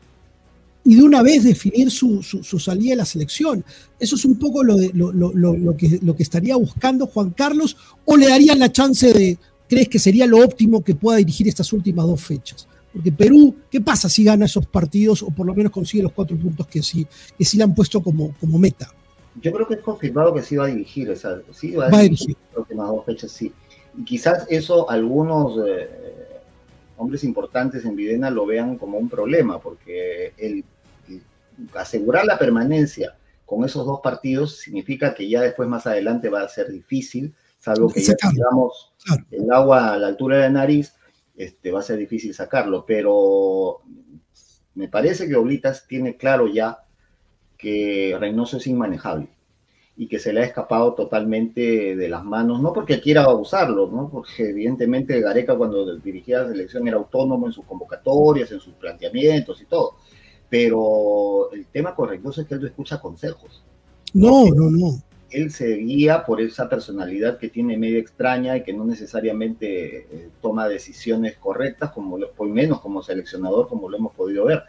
y de una vez definir su, su, su salida de la selección? Eso es un poco lo, de, lo, lo, lo, lo, que, lo que estaría buscando Juan Carlos, o le darían la chance de, ¿crees que sería lo óptimo que pueda dirigir estas últimas dos fechas? Porque Perú, ¿qué pasa si gana esos partidos o por lo menos consigue los cuatro puntos que sí, que sí le han puesto como, como meta? Yo creo que es confirmado que sí va a dirigir, esa, sí va a dirigir, va a dirigir. Las últimas dos fechas, sí. Y quizás eso algunos eh, hombres importantes en Videna lo vean como un problema, porque el, el asegurar la permanencia con esos dos partidos significa que ya después más adelante va a ser difícil, salvo que ya tengamos claro. el agua a la altura de la nariz, este, va a ser difícil sacarlo, pero me parece que Oblitas tiene claro ya que Reynoso es inmanejable y que se le ha escapado totalmente de las manos, no porque quiera usarlo, ¿no? Porque evidentemente Gareca cuando dirigía la selección era autónomo en sus convocatorias, en sus planteamientos y todo, pero el tema con Reynoso es que él no escucha consejos. No, no, no. Él se guía por esa personalidad que tiene medio extraña y que no necesariamente eh, toma decisiones correctas, como por menos como seleccionador, como lo hemos podido ver.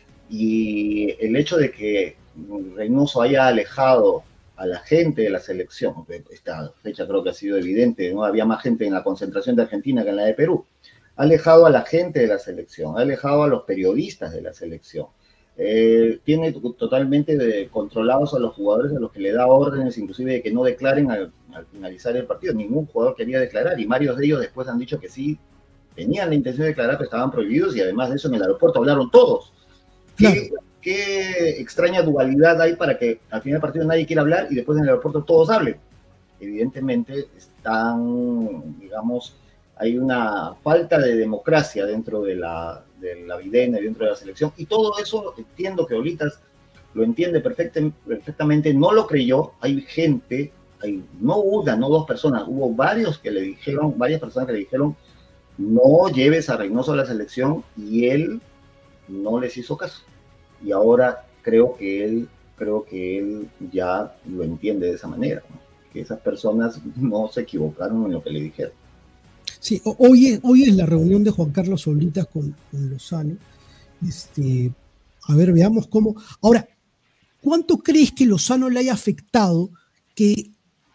Y el hecho de que Reynoso haya alejado a la gente de la selección, esta fecha creo que ha sido evidente, ¿no? Había más gente en la concentración de Argentina que en la de Perú, ha alejado a la gente de la selección, ha alejado a los periodistas de la selección, eh, tiene totalmente de, controlados a los jugadores a los que le da órdenes, inclusive de que no declaren al, al finalizar el partido. Ningún jugador quería declarar y varios de ellos después han dicho que sí tenían la intención de declarar, pero estaban prohibidos, y además de eso en el aeropuerto hablaron todos. Claro. ¿Qué, qué extraña dualidad hay para que al final del partido nadie quiera hablar y después en el aeropuerto todos hablen? Evidentemente están, digamos, hay una falta de democracia dentro de la, de la Videna y dentro de la selección, y todo eso entiendo que Oblitas lo entiende perfectamente, no lo creyó. Hay gente, hay no una, no dos personas, hubo varios que le dijeron, varias personas que le dijeron no lleves a Reynoso a la selección, y él no les hizo caso. Y ahora creo que él, creo que él ya lo entiende de esa manera, ¿no? Que esas personas no se equivocaron en lo que le dijeron. Sí, hoy es, hoy es la reunión de Juan Carlos Oblitas con, con Lozano. Este, a ver, veamos cómo. Ahora, ¿cuánto crees que Lozano le haya afectado que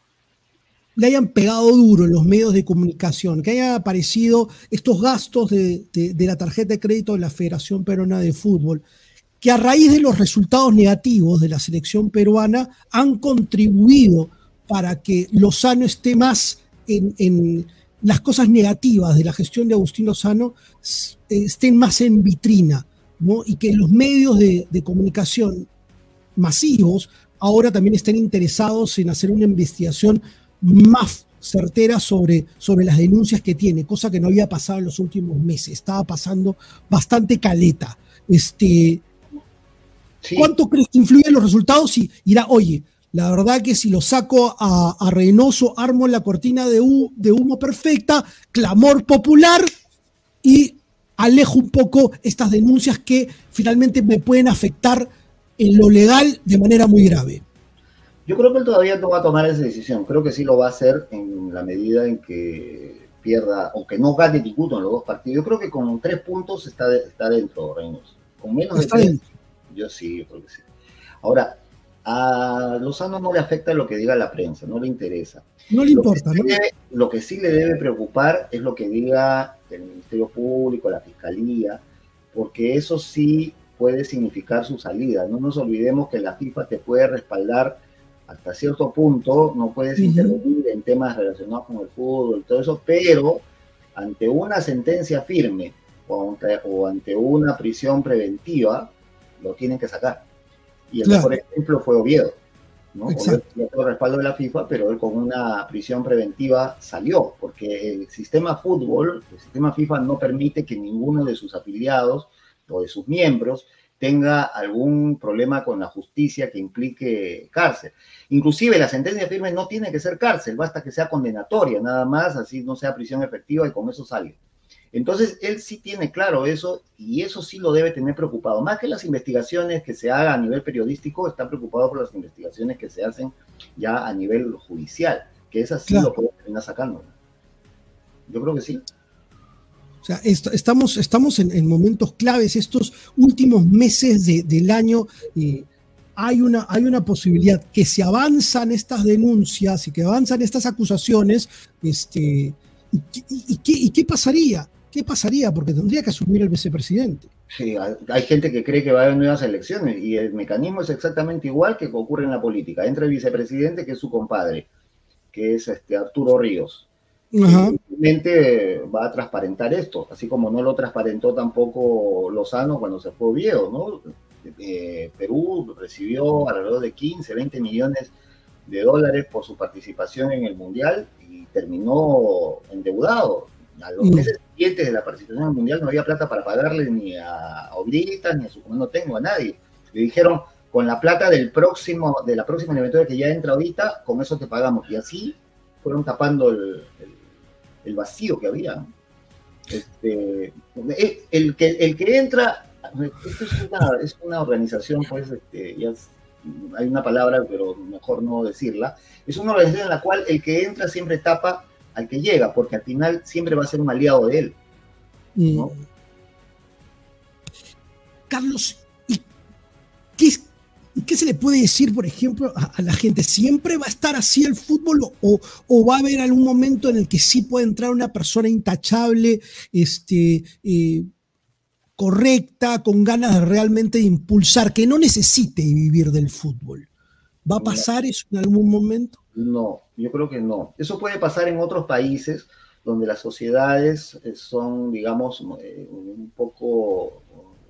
le hayan pegado duro en los medios de comunicación, que hayan aparecido estos gastos de, de, de la tarjeta de crédito de la Federación Peruana de Fútbol, que a raíz de los resultados negativos de la selección peruana han contribuido para que Lozano esté más en, en las cosas negativas de la gestión de Agustín Lozano, estén más en vitrina, ¿no? Y que los medios de, de comunicación masivos ahora también estén interesados en hacer una investigación más certera sobre, sobre las denuncias que tiene, cosa que no había pasado en los últimos meses, estaba pasando bastante caleta. Este, sí. ¿Cuánto crees que influyen los resultados? Y dirá, oye, la verdad que si lo saco a, a Reynoso, armo la cortina de, hu, de humo perfecta, clamor popular, y alejo un poco estas denuncias que finalmente me pueden afectar en lo legal de manera muy grave. Yo creo que él todavía no va a tomar esa decisión. Creo que sí lo va a hacer en la medida en que pierda, o que no gane ninguno en los dos partidos. Yo creo que con tres puntos está, está dentro, Reynoso. Con menos de tres, dentro. Yo sí, yo creo que sí. Ahora, a Lozano no le afecta lo que diga la prensa, no le interesa. No le importa, lo ¿no? Debe, lo que sí le debe preocupar es lo que diga el Ministerio Público, la Fiscalía, porque eso sí puede significar su salida. No nos olvidemos que la FIFA te puede respaldar hasta cierto punto, no puedes uh-huh. intervenir en temas relacionados con el fútbol, todo eso, pero ante una sentencia firme o ante, o ante una prisión preventiva, lo tienen que sacar. Y el claro. mejor ejemplo fue Oviedo, ¿no? Oviedo tuvo el respaldo de la FIFA, pero él con una prisión preventiva salió, porque el sistema fútbol, el sistema FIFA no permite que ninguno de sus afiliados o de sus miembros tenga algún problema con la justicia que implique cárcel. Inclusive la sentencia firme no tiene que ser cárcel, basta que sea condenatoria, nada más, así no sea prisión efectiva, y con eso sale. Entonces, él sí tiene claro eso, y eso sí lo debe tener preocupado. Más que las investigaciones que se hagan a nivel periodístico, está preocupado por las investigaciones que se hacen ya a nivel judicial, que esas sí claro. lo pueden terminar sacando. Yo creo que sí. O sea, est estamos, estamos en, en momentos claves, estos últimos meses de, del año, eh, hay, una, hay una posibilidad que si avanzan estas denuncias y que avanzan estas acusaciones, este, ¿y, y, y, qué, ¿y qué pasaría? ¿Qué pasaría? Porque tendría que asumir el vicepresidente. Sí, hay gente que cree que va a haber nuevas elecciones y el mecanismo es exactamente igual que ocurre en la política. Entra el vicepresidente, que es su compadre, que es este Arturo Ríos. Ajá. Evidentemente va a transparentar esto, así como no lo transparentó tampoco Lozano cuando se fue Oviedo, ¿no? Eh, Perú recibió alrededor de quince, veinte millones de dólares por su participación en el Mundial y terminó endeudado. A los meses siguientes de la participación en el Mundial no había plata para pagarle ni a Oblitas, ni a su comando técnico, a nadie. Le dijeron, con la plata del próximo, de la próxima eliminatoria que ya entra ahorita, con eso te pagamos. Y así fueron tapando el, el, el vacío que había. Este, el, que, el que entra, esto es una, es una organización, pues, este, ya es, hay una palabra, pero mejor no decirla, es una organización en la cual el que entra siempre tapa al que llega, porque al final siempre va a ser un aliado de él, ¿no? Mm. Carlos, ¿y qué, qué se le puede decir, por ejemplo, a, a la gente? ¿Siempre va a estar así el fútbol o, o va a haber algún momento en el que sí puede entrar una persona intachable, este, eh, correcta, con ganas de realmente impulsar, que no necesite vivir del fútbol? ¿Va a pasar eso en algún momento? No, yo creo que no. Eso puede pasar en otros países donde las sociedades son, digamos, un poco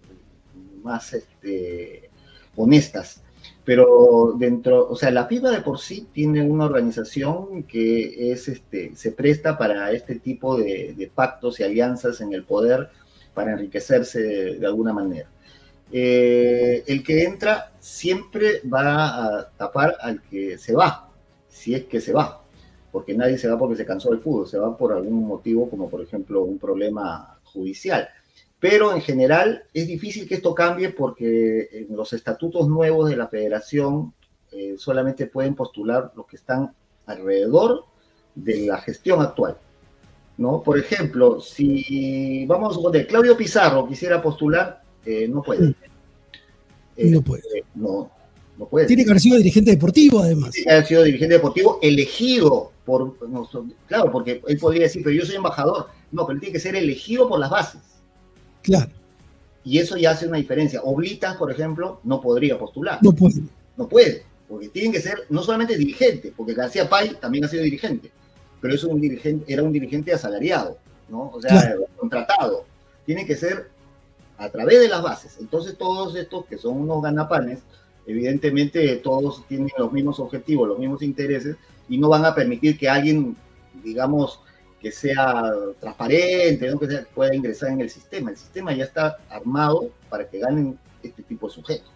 más este, honestas. Pero dentro, o sea, la FIFA de por sí tiene una organización que es, este, se presta para este tipo de, de pactos y alianzas en el poder para enriquecerse de, de alguna manera. Eh, el que entra siempre va a tapar al que se va, si es que se va, porque nadie se va porque se cansó del fútbol, se va por algún motivo, como por ejemplo un problema judicial. Pero en general es difícil que esto cambie porque en los estatutos nuevos de la federación eh, solamente pueden postular los que están alrededor de la gestión actual, ¿no? Por ejemplo, si vamos a suponer, Claudio Pizarro quisiera postular, eh, no puede. Eh, no puede. Eh, no, no puede. Tiene que haber sido dirigente deportivo, además. Tiene que haber sido dirigente deportivo elegido por... No, claro, porque él podría decir, pero yo soy embajador. No, pero él tiene que ser elegido por las bases. Claro. Y eso ya hace una diferencia. Oblitas, por ejemplo, no podría postular. No puede. No puede, porque tienen que ser no solamente dirigente, porque García Pay también ha sido dirigente, pero es un dirigente, era un dirigente asalariado, ¿no? O sea, claro, contratado. Tiene que ser a través de las bases. Entonces todos estos que son unos ganapanes, evidentemente todos tienen los mismos objetivos, los mismos intereses, y no van a permitir que alguien, digamos, que sea transparente, ¿no? Que sea, pueda ingresar en el sistema. El sistema ya está armado para que ganen este tipo de sujetos.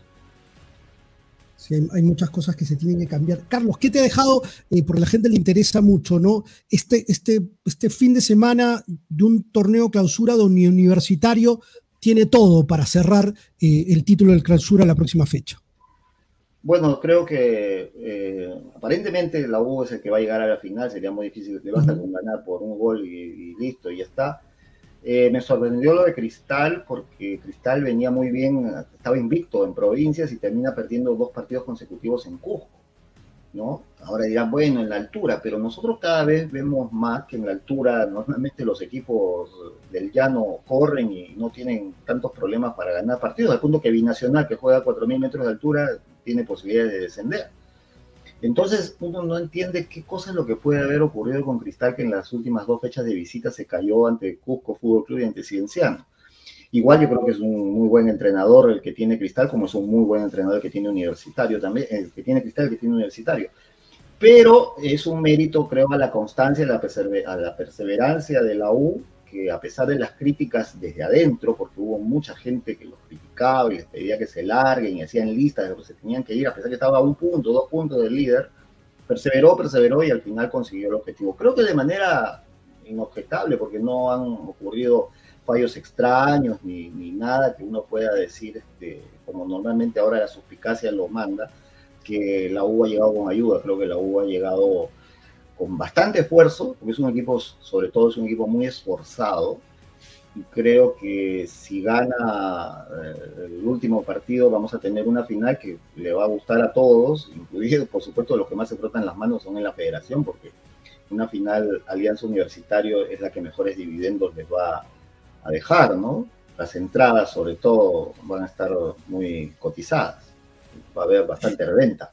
Sí, hay, hay muchas cosas que se tienen que cambiar. Carlos, ¿qué te ha dejado? Eh, porque a la gente le interesa mucho, ¿no? Este, este, este fin de semana de un torneo clausura de un universitario tiene todo para cerrar eh, el título del clausura la próxima fecha. Bueno, creo que eh, aparentemente la U es el que va a llegar a la final, sería muy difícil, le basta con ganar por un gol y, y listo, y ya está. Eh, me sorprendió lo de Cristal, porque Cristal venía muy bien, estaba invicto en provincias y termina perdiendo dos partidos consecutivos en Cusco, ¿no? Ahora dirán, bueno, en la altura, pero nosotros cada vez vemos más que en la altura, normalmente los equipos del llano corren y no tienen tantos problemas para ganar partidos, al punto que Binacional, que juega a cuatro mil metros de altura, tiene posibilidades de descender. Entonces uno no entiende qué cosa es lo que puede haber ocurrido con Cristal, que en las últimas dos fechas de visita se cayó ante Cusco Fútbol Club y ante Cienciano. Igual yo creo que es un muy buen entrenador el que tiene Cristal, como es un muy buen entrenador el que tiene Universitario también, el que tiene Cristal, el que tiene Universitario. Pero es un mérito, creo, a la constancia, a la, persever a la perseverancia de la U, que a pesar de las críticas desde adentro, porque hubo mucha gente que los criticaba y les pedía que se larguen y hacían listas de lo que se tenían que ir, a pesar que estaba a un punto, dos puntos del líder, perseveró, perseveró y al final consiguió el objetivo. Creo que de manera inobjetable, porque no han ocurrido fallos extraños ni, ni nada que uno pueda decir, este, como normalmente ahora la suspicacia lo manda, que la U ha llegado con ayuda. Creo que la U ha llegado con bastante esfuerzo, porque es un equipo, sobre todo es un equipo muy esforzado, y creo que si gana eh, el último partido vamos a tener una final que le va a gustar a todos, incluido por supuesto los que más se frotan las manos son en la federación, porque una final Alianza Universitario es la que mejores dividendos les va a dejar, ¿no? Las entradas sobre todo van a estar muy cotizadas, va a haber bastante reventa.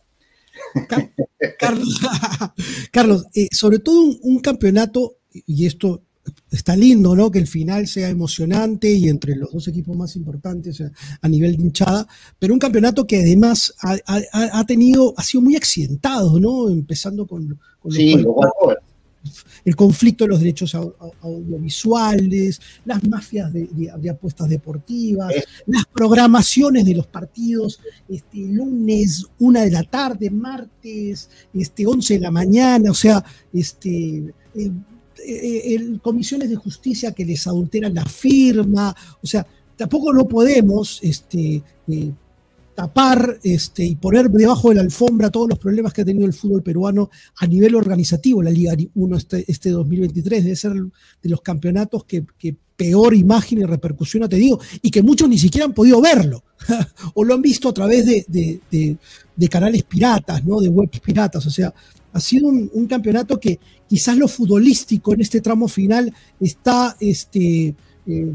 Carlos, Carlos eh, sobre todo un, un campeonato, y esto está lindo, ¿no? Que el final sea emocionante y entre los dos equipos más importantes, o sea, a nivel de hinchada, pero un campeonato que además ha, ha, ha tenido, ha sido muy accidentado, ¿no? Empezando con, con sí, los lo el conflicto de los derechos audiovisuales, las mafias de, de, de apuestas deportivas, eh. las programaciones de los partidos, este, lunes, una de la tarde, martes, este, once de la mañana, o sea, este, eh, eh, el, comisiones de justicia que les adulteran la firma, o sea, tampoco no podemos este, eh, tapar este, y poner debajo de la alfombra todos los problemas que ha tenido el fútbol peruano a nivel organizativo. La Liga uno este, este dos mil veintitrés debe ser de los campeonatos que, que peor imagen y repercusión ha tenido, y que muchos ni siquiera han podido verlo, o lo han visto a través de, de, de, de canales piratas, ¿no? De webs piratas. O sea, ha sido un, un campeonato que quizás lo futbolístico en este tramo final está este, eh,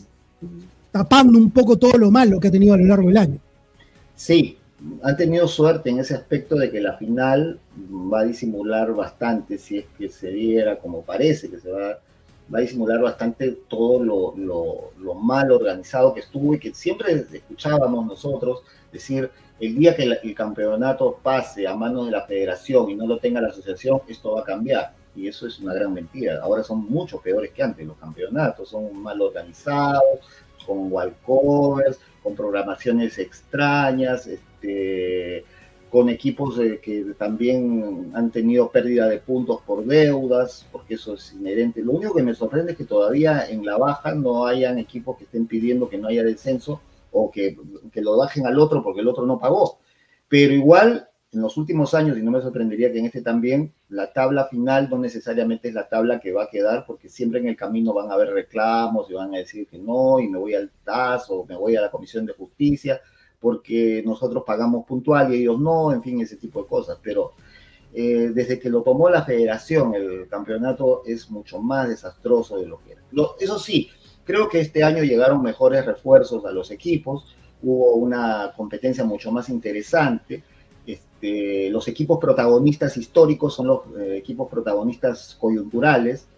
tapando un poco todo lo malo que ha tenido a lo largo del año. Sí, han tenido suerte en ese aspecto de que la final va a disimular bastante, si es que se diera como parece que se va, va a disimular bastante todo lo, lo, lo mal organizado que estuvo, y que siempre escuchábamos nosotros decir, el día que la, el campeonato pase a manos de la federación y no lo tenga la asociación, esto va a cambiar. Y eso es una gran mentira. Ahora son mucho peores que antes los campeonatos, son mal organizados, con walkovers, con programaciones extrañas, este, con equipos eh, que también han tenido pérdida de puntos por deudas, porque eso es inherente. Lo único que me sorprende es que todavía en la baja no hayan equipos que estén pidiendo que no haya descenso, o que, que lo bajen al otro porque el otro no pagó. Pero igual, en los últimos años, y no me sorprendería que en este también, la tabla final no necesariamente es la tabla que va a quedar, porque siempre en el camino van a haber reclamos y van a decir que no, y me voy al T A S o me voy a la Comisión de Justicia, porque nosotros pagamos puntual y ellos no, en fin, ese tipo de cosas. Pero eh, desde que lo tomó la federación, el campeonato es mucho más desastroso de lo que era. Lo, eso sí, creo que este año llegaron mejores refuerzos a los equipos, hubo una competencia mucho más interesante. Este, los equipos protagonistas históricos son los eh, equipos protagonistas coyunturales,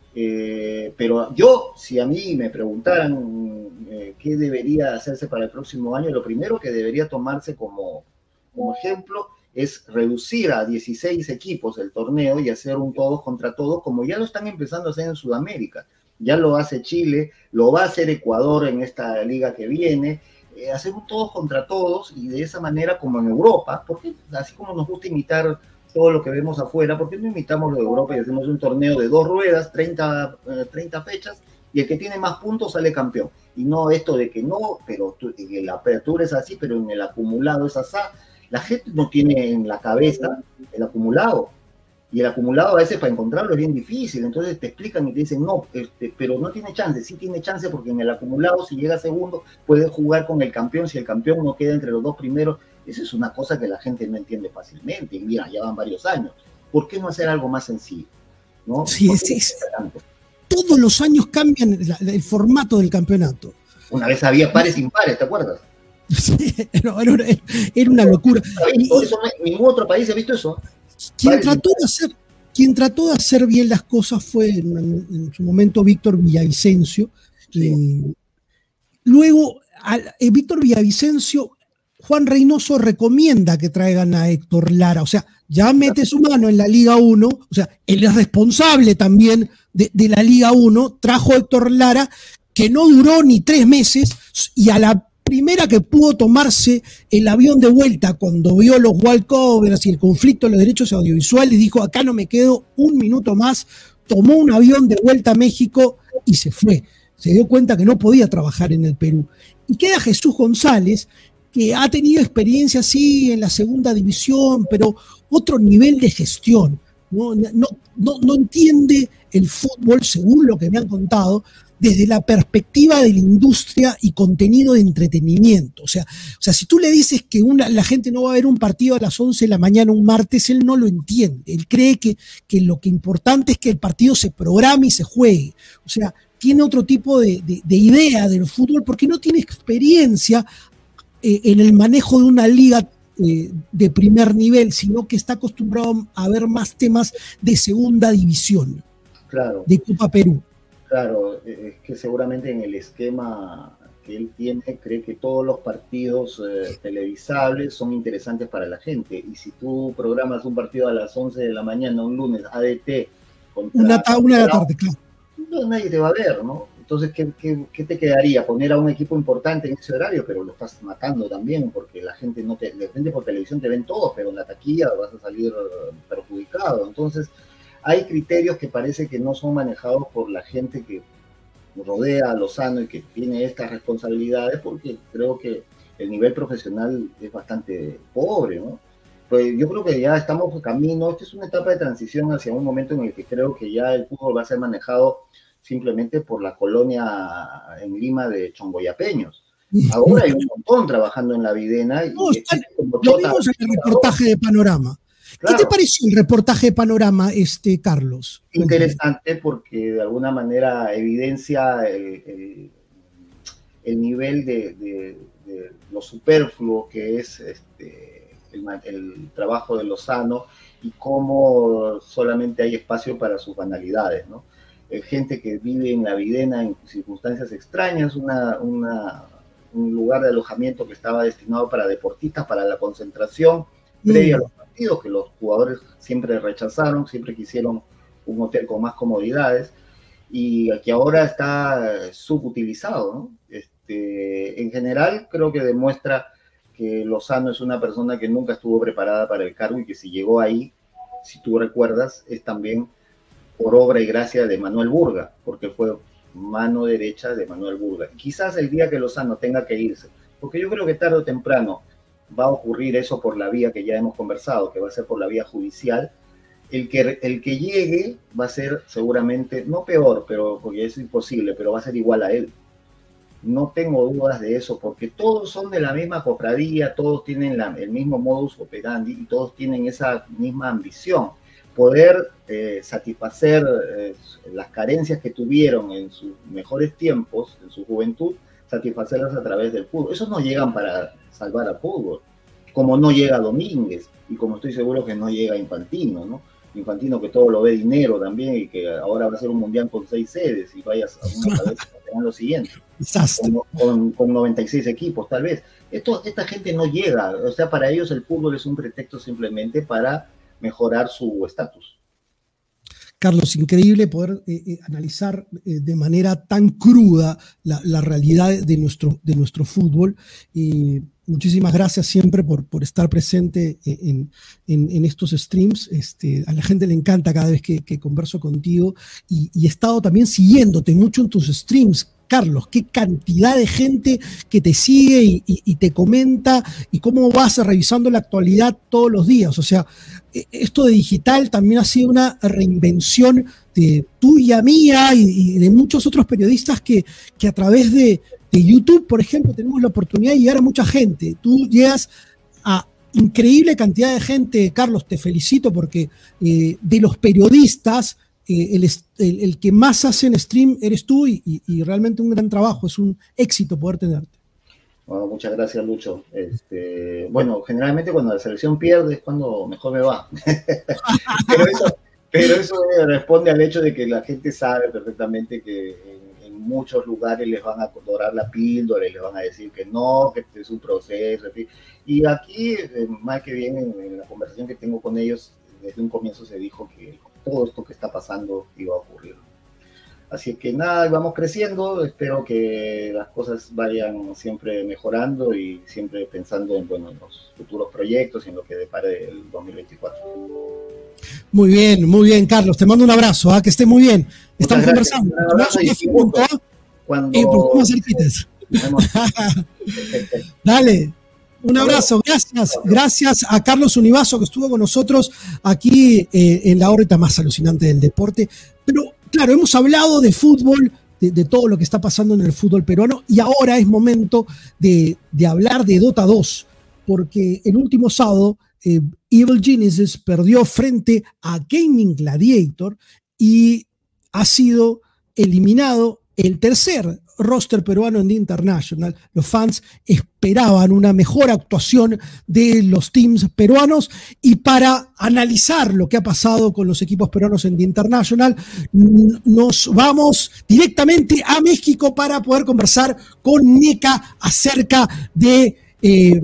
eh, pero yo, si a mí me preguntaran eh, qué debería hacerse para el próximo año, lo primero que debería tomarse como, como ejemplo es reducir a dieciséis equipos el torneo y hacer un todos contra todos, como ya lo están empezando a hacer en Sudamérica. Ya lo hace Chile, lo va a hacer Ecuador en esta liga que viene. Eh, hacer un todos contra todos, y de esa manera como en Europa, porque así como nos gusta imitar todo lo que vemos afuera, ¿por qué no imitamos lo de Europa y hacemos un torneo de dos ruedas, treinta, eh, treinta fechas, y el que tiene más puntos sale campeón? Y no esto de que no, pero tú, que la apertura es así, pero en el acumulado es así. La gente no tiene en la cabeza el acumulado, y el acumulado a veces para encontrarlo es bien difícil. Entonces te explican y te dicen, no, este, pero no tiene chance. Sí tiene chance, porque en el acumulado, si llega segundo, puede jugar con el campeón, si el campeón no queda entre los dos primeros. Esa es una cosa que la gente no entiende fácilmente, y mira, ya van varios años. ¿Por qué no hacer algo más sencillo? ¿No? Sí, sí, sí. Todos los años cambian la, la, el formato del campeonato. Una vez había pares impares, ¿te acuerdas? Sí, era, era, era una locura. Y, eso, ningún otro país ha visto eso. Quien trató, de hacer, quien trató de hacer bien las cosas fue en, en su momento Víctor Villavicencio. Sí. Eh, luego, a, eh, Víctor Villavicencio, Juan Reynoso recomienda que traigan a Héctor Lara. O sea, ya mete su mano en la Liga uno. O sea, él es responsable también de, de la Liga uno. Trajo a Héctor Lara, que no duró ni tres meses, y a la primera que pudo tomarse el avión de vuelta, cuando vio los walkovers y el conflicto de los derechos audiovisuales, dijo, acá no me quedo un minuto más, tomó un avión de vuelta a México y se fue. Se dio cuenta que no podía trabajar en el Perú. Y queda Jesús González, que ha tenido experiencia, sí, en la segunda división, pero otro nivel de gestión. No, no, no, no entiende el fútbol, según lo que me han contado, desde la perspectiva de la industria y contenido de entretenimiento. O sea, o sea si tú le dices que una, la gente no va a ver un partido a las once de la mañana un martes, él no lo entiende. Él cree que, que lo que importante es que el partido se programe y se juegue. O sea, tiene otro tipo de, de, de idea del fútbol porque no tiene experiencia eh, en el manejo de una liga eh, de primer nivel, sino que está acostumbrado a ver más temas de segunda división, claro, de Copa Perú. Claro, es que seguramente en el esquema que él tiene, cree que todos los partidos eh, televisables son interesantes para la gente. Y si tú programas un partido a las once de la mañana, un lunes, A D T, contra, una, una de la tarde, claro. No, nadie te va a ver, ¿no? Entonces, ¿qué, qué, ¿qué te quedaría? Poner a un equipo importante en ese horario, pero lo estás matando también, porque la gente no te, de repente por televisión te ven todos, pero en la taquilla vas a salir perjudicado. Entonces, hay criterios que parece que no son manejados por la gente que rodea a Lozano y que tiene estas responsabilidades, porque creo que el nivel profesional es bastante pobre, ¿no? Pues yo creo que ya estamos en camino, esta es una etapa de transición hacia un momento en el que creo que ya el fútbol va a ser manejado simplemente por la colonia en Lima de chongoyapeños. Ahora hay un montón trabajando en la Videna. Y no, está, como lo vimos en el reportaje de Panorama. Claro. ¿Qué te pareció el reportaje de Panorama, este, Carlos? Interesante porque de alguna manera evidencia el, el, el nivel de, de, de lo superfluo que es este, el, el trabajo de Lozano y cómo solamente hay espacio para sus banalidades, ¿no? Gente que vive en la Videna en circunstancias extrañas, una, una, un lugar de alojamiento que estaba destinado para deportistas, para la concentración, previa a los partidos, que los jugadores siempre rechazaron, siempre quisieron un hotel con más comodidades, y que ahora está subutilizado, ¿no? Este, en general, creo que demuestra que Lozano es una persona que nunca estuvo preparada para el cargo y que si llegó ahí, si tú recuerdas, es también por obra y gracia de Manuel Burga, porque fue mano derecha de Manuel Burga. Quizás el día que Lozano tenga que irse, porque yo creo que tarde o temprano va a ocurrir eso por la vía que ya hemos conversado, que va a ser por la vía judicial, el que, el que llegue va a ser seguramente, no peor, pero porque es imposible, pero va a ser igual a él. No tengo dudas de eso, porque todos son de la misma cofradía, todos tienen la, el mismo modus operandi y todos tienen esa misma ambición. Poder eh, satisfacer eh, las carencias que tuvieron en sus mejores tiempos, en su juventud, satisfacerlas a través del fútbol. Esos no llegan para salvar al fútbol, como no llega Domínguez, y como estoy seguro que no llega Infantino, ¿no? Infantino que todo lo ve dinero también, y que ahora va a ser un mundial con seis sedes, y vayas a una cabeza, serán lo siguiente, con, con, con noventa y seis equipos, tal vez. Esto, esta gente no llega, o sea, para ellos el fútbol es un pretexto simplemente para mejorar su estatus. Carlos, increíble poder eh, eh, analizar eh, de manera tan cruda la, la realidad de nuestro, de nuestro fútbol. Y muchísimas gracias siempre por, por estar presente en, en, en estos streams. Este, a la gente le encanta cada vez que, que converso contigo y, y he estado también siguiéndote mucho en tus streams. Carlos, qué cantidad de gente que te sigue y, y, y te comenta y cómo vas revisando la actualidad todos los días. O sea, esto de digital también ha sido una reinvención de tuya, mía y, y de muchos otros periodistas que, que a través de, de YouTube, por ejemplo, tenemos la oportunidad de llegar a mucha gente. Tú llegas a increíble cantidad de gente, Carlos, te felicito porque eh, de los periodistas, Eh, el, el, el que más hace en stream eres tú y, y, y realmente un gran trabajo, es un éxito poder tenerte. Bueno, muchas gracias, Lucho. Este, bueno, generalmente cuando la selección pierde es cuando mejor me va. pero, eso, pero eso responde al hecho de que la gente sabe perfectamente que en, en muchos lugares les van a dorar la píldora y les van a decir que no, que este es un proceso. Y aquí, más que bien, en, en la conversación que tengo con ellos, desde un comienzo se dijo que todo esto que está pasando iba a ocurrir. Así que nada, vamos creciendo, espero que las cosas vayan siempre mejorando y siempre pensando en, bueno, en los futuros proyectos y en lo que depare el dos mil veinticuatro. Muy bien, muy bien, Carlos. Te mando un abrazo, ¿eh? Que estés muy bien. Estamos conversando. Un abrazo y punto, ¿eh? Cuando... Eh, pues, ¿cómo cerquitas? Dale. Un abrazo, gracias, gracias a Carlos Univaso que estuvo con nosotros aquí eh, en la órbita más alucinante del deporte. Pero claro, hemos hablado de fútbol, de, de todo lo que está pasando en el fútbol peruano y ahora es momento de, de hablar de Dota dos, porque el último sábado eh, Evil Geniuses perdió frente a Gaming Gladiator y ha sido eliminado el tercer roster peruano en The International. Los fans esperaban una mejor actuación de los teams peruanos y para analizar lo que ha pasado con los equipos peruanos en The International nos vamos directamente a México para poder conversar con NECA acerca de eh,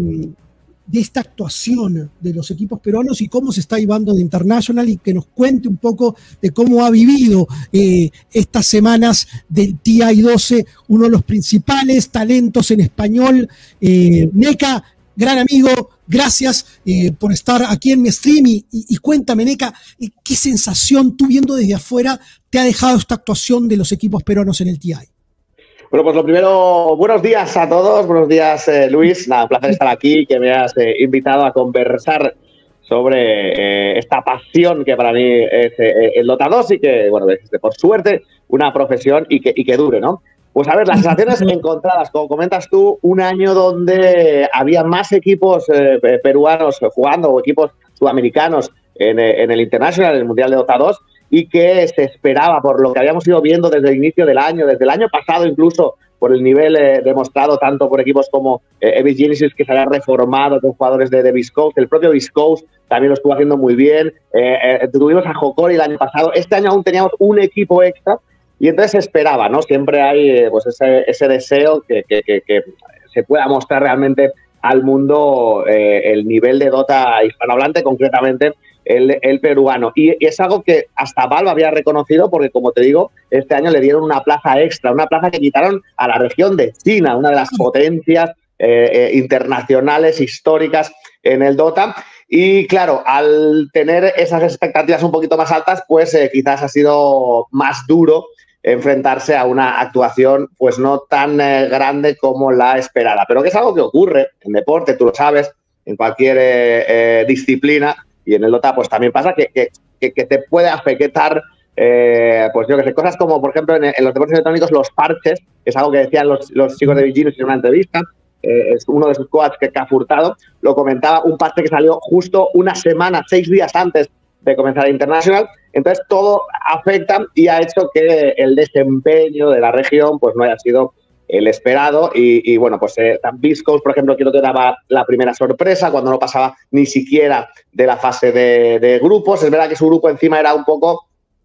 de esta actuación de los equipos peruanos y cómo se está llevando de International y que nos cuente un poco de cómo ha vivido eh, estas semanas del T I doce, uno de los principales talentos en español. Eh, NECA, gran amigo, gracias eh, por estar aquí en mi stream y, y, y cuéntame, NECA, ¿qué sensación tú viendo desde afuera te ha dejado esta actuación de los equipos peruanos en el T I? Bueno, pues lo primero, buenos días a todos, buenos días eh, Luis, nada, un placer estar aquí, que me has eh, invitado a conversar sobre eh, esta pasión que para mí es eh, el Dota dos y que, bueno, es, por suerte, una profesión y que, y que dure, ¿no? Pues a ver, las sensaciones encontradas, como comentas tú, un año donde había más equipos eh, peruanos jugando o equipos sudamericanos en, en el International, en el Mundial de Dota dos, y que se esperaba por lo que habíamos ido viendo desde el inicio del año, desde el año pasado incluso, por el nivel eh, demostrado tanto por equipos como eh, Evil Geniuses, que se había reformado con jugadores de, de Beast Coast, el propio Beast Coast también lo estuvo haciendo muy bien, eh, eh, tuvimos a Hokori el año pasado, este año aún teníamos un equipo extra y entonces se esperaba, ¿no? Siempre hay eh, pues ese, ese deseo que, que, que, que se pueda mostrar realmente al mundo eh, el nivel de Dota hispanohablante, concretamente El, el peruano. Y, y es algo que hasta Valve había reconocido porque, como te digo, este año le dieron una plaza extra, una plaza que quitaron a la región de China, una de las potencias eh, eh, internacionales históricas en el Dota. Y claro, al tener esas expectativas un poquito más altas, pues eh, quizás ha sido más duro enfrentarse a una actuación pues no tan eh, grande como la esperada. Pero que es algo que ocurre en deporte, tú lo sabes, en cualquier eh, eh, disciplina. Y en el Dota pues también pasa que, que, que, que te puede afectar, eh, pues yo que sé, cosas como, por ejemplo, en, en los deportes electrónicos, los parches, que es algo que decían los, los chicos de Vigilus en una entrevista, eh, es uno de sus coaches que, que ha furtado, lo comentaba, un parche que salió justo una semana, seis días antes de comenzar el International. Entonces todo afecta y ha hecho que el desempeño de la región pues no haya sido el esperado y, y bueno, pues eh, Beast Coast, por ejemplo, creo que daba la primera sorpresa cuando no pasaba ni siquiera de la fase de, de grupos. Es verdad que su grupo encima era un poco,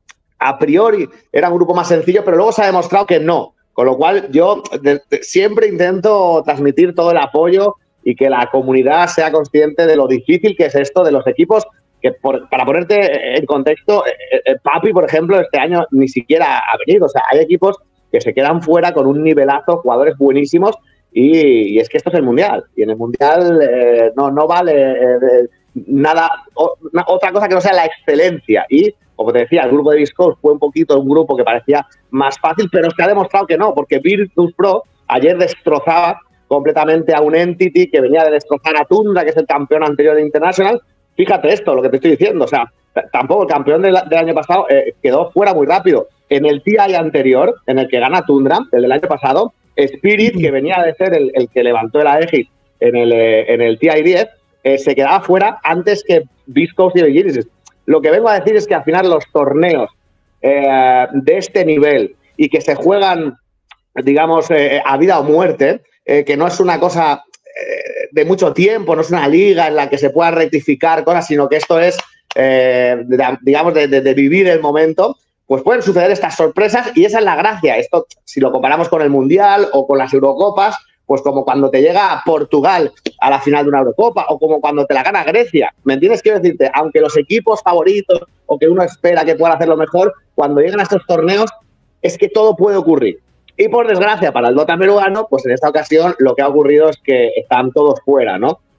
a priori, era un grupo más sencillo, pero luego se ha demostrado que no. Con lo cual yo de, de, siempre intento transmitir todo el apoyo y que la comunidad sea consciente de lo difícil que es esto de los equipos, que por, para ponerte en contexto, eh, eh, Papi, por ejemplo, este año ni siquiera ha venido. O sea, hay equipos que se quedan fuera con un nivelazo, jugadores buenísimos, y, y es que esto es el Mundial. Y en el Mundial eh, no, no vale eh, nada, o, na, otra cosa que no sea la excelencia. Y, como te decía, el grupo de Beast Coast fue un poquito un grupo que parecía más fácil, pero se ha demostrado que no, porque Virtus Pro ayer destrozaba completamente a un Entity que venía de destrozar a Tundra, que es el campeón anterior de International. Fíjate esto, lo que te estoy diciendo, o sea, tampoco el campeón del, del año pasado eh, quedó fuera muy rápido. En el T I anterior, en el que gana Tundra, el del año pasado, Spirit, que venía de ser el, el que levantó el Aegis en el, eh, en el T I diez, eh, se quedaba fuera antes que Beast Coast y Evil. Lo que vengo a decir es que al final los torneos eh, de este nivel y que se juegan, digamos, eh, a vida o muerte, eh, que no es una cosa eh, de mucho tiempo, no es una liga en la que se pueda rectificar cosas, sino que esto es, eh, de, digamos, de, de, de vivir el momento, pues pueden suceder estas sorpresas y esa es la gracia. Esto, si lo comparamos con el Mundial o con las Eurocopas, pues como cuando te llega Portugal a la final de una Eurocopa o como cuando te la gana Grecia. ¿Me entiendes? Quiero decirte, aunque los equipos favoritos o que uno espera que puedan hacerlo mejor, cuando llegan a estos torneos es que todo puede ocurrir. Y por desgracia para el Dota peruano, pues en esta ocasión lo que ha ocurrido es que están todos fuera, ¿no?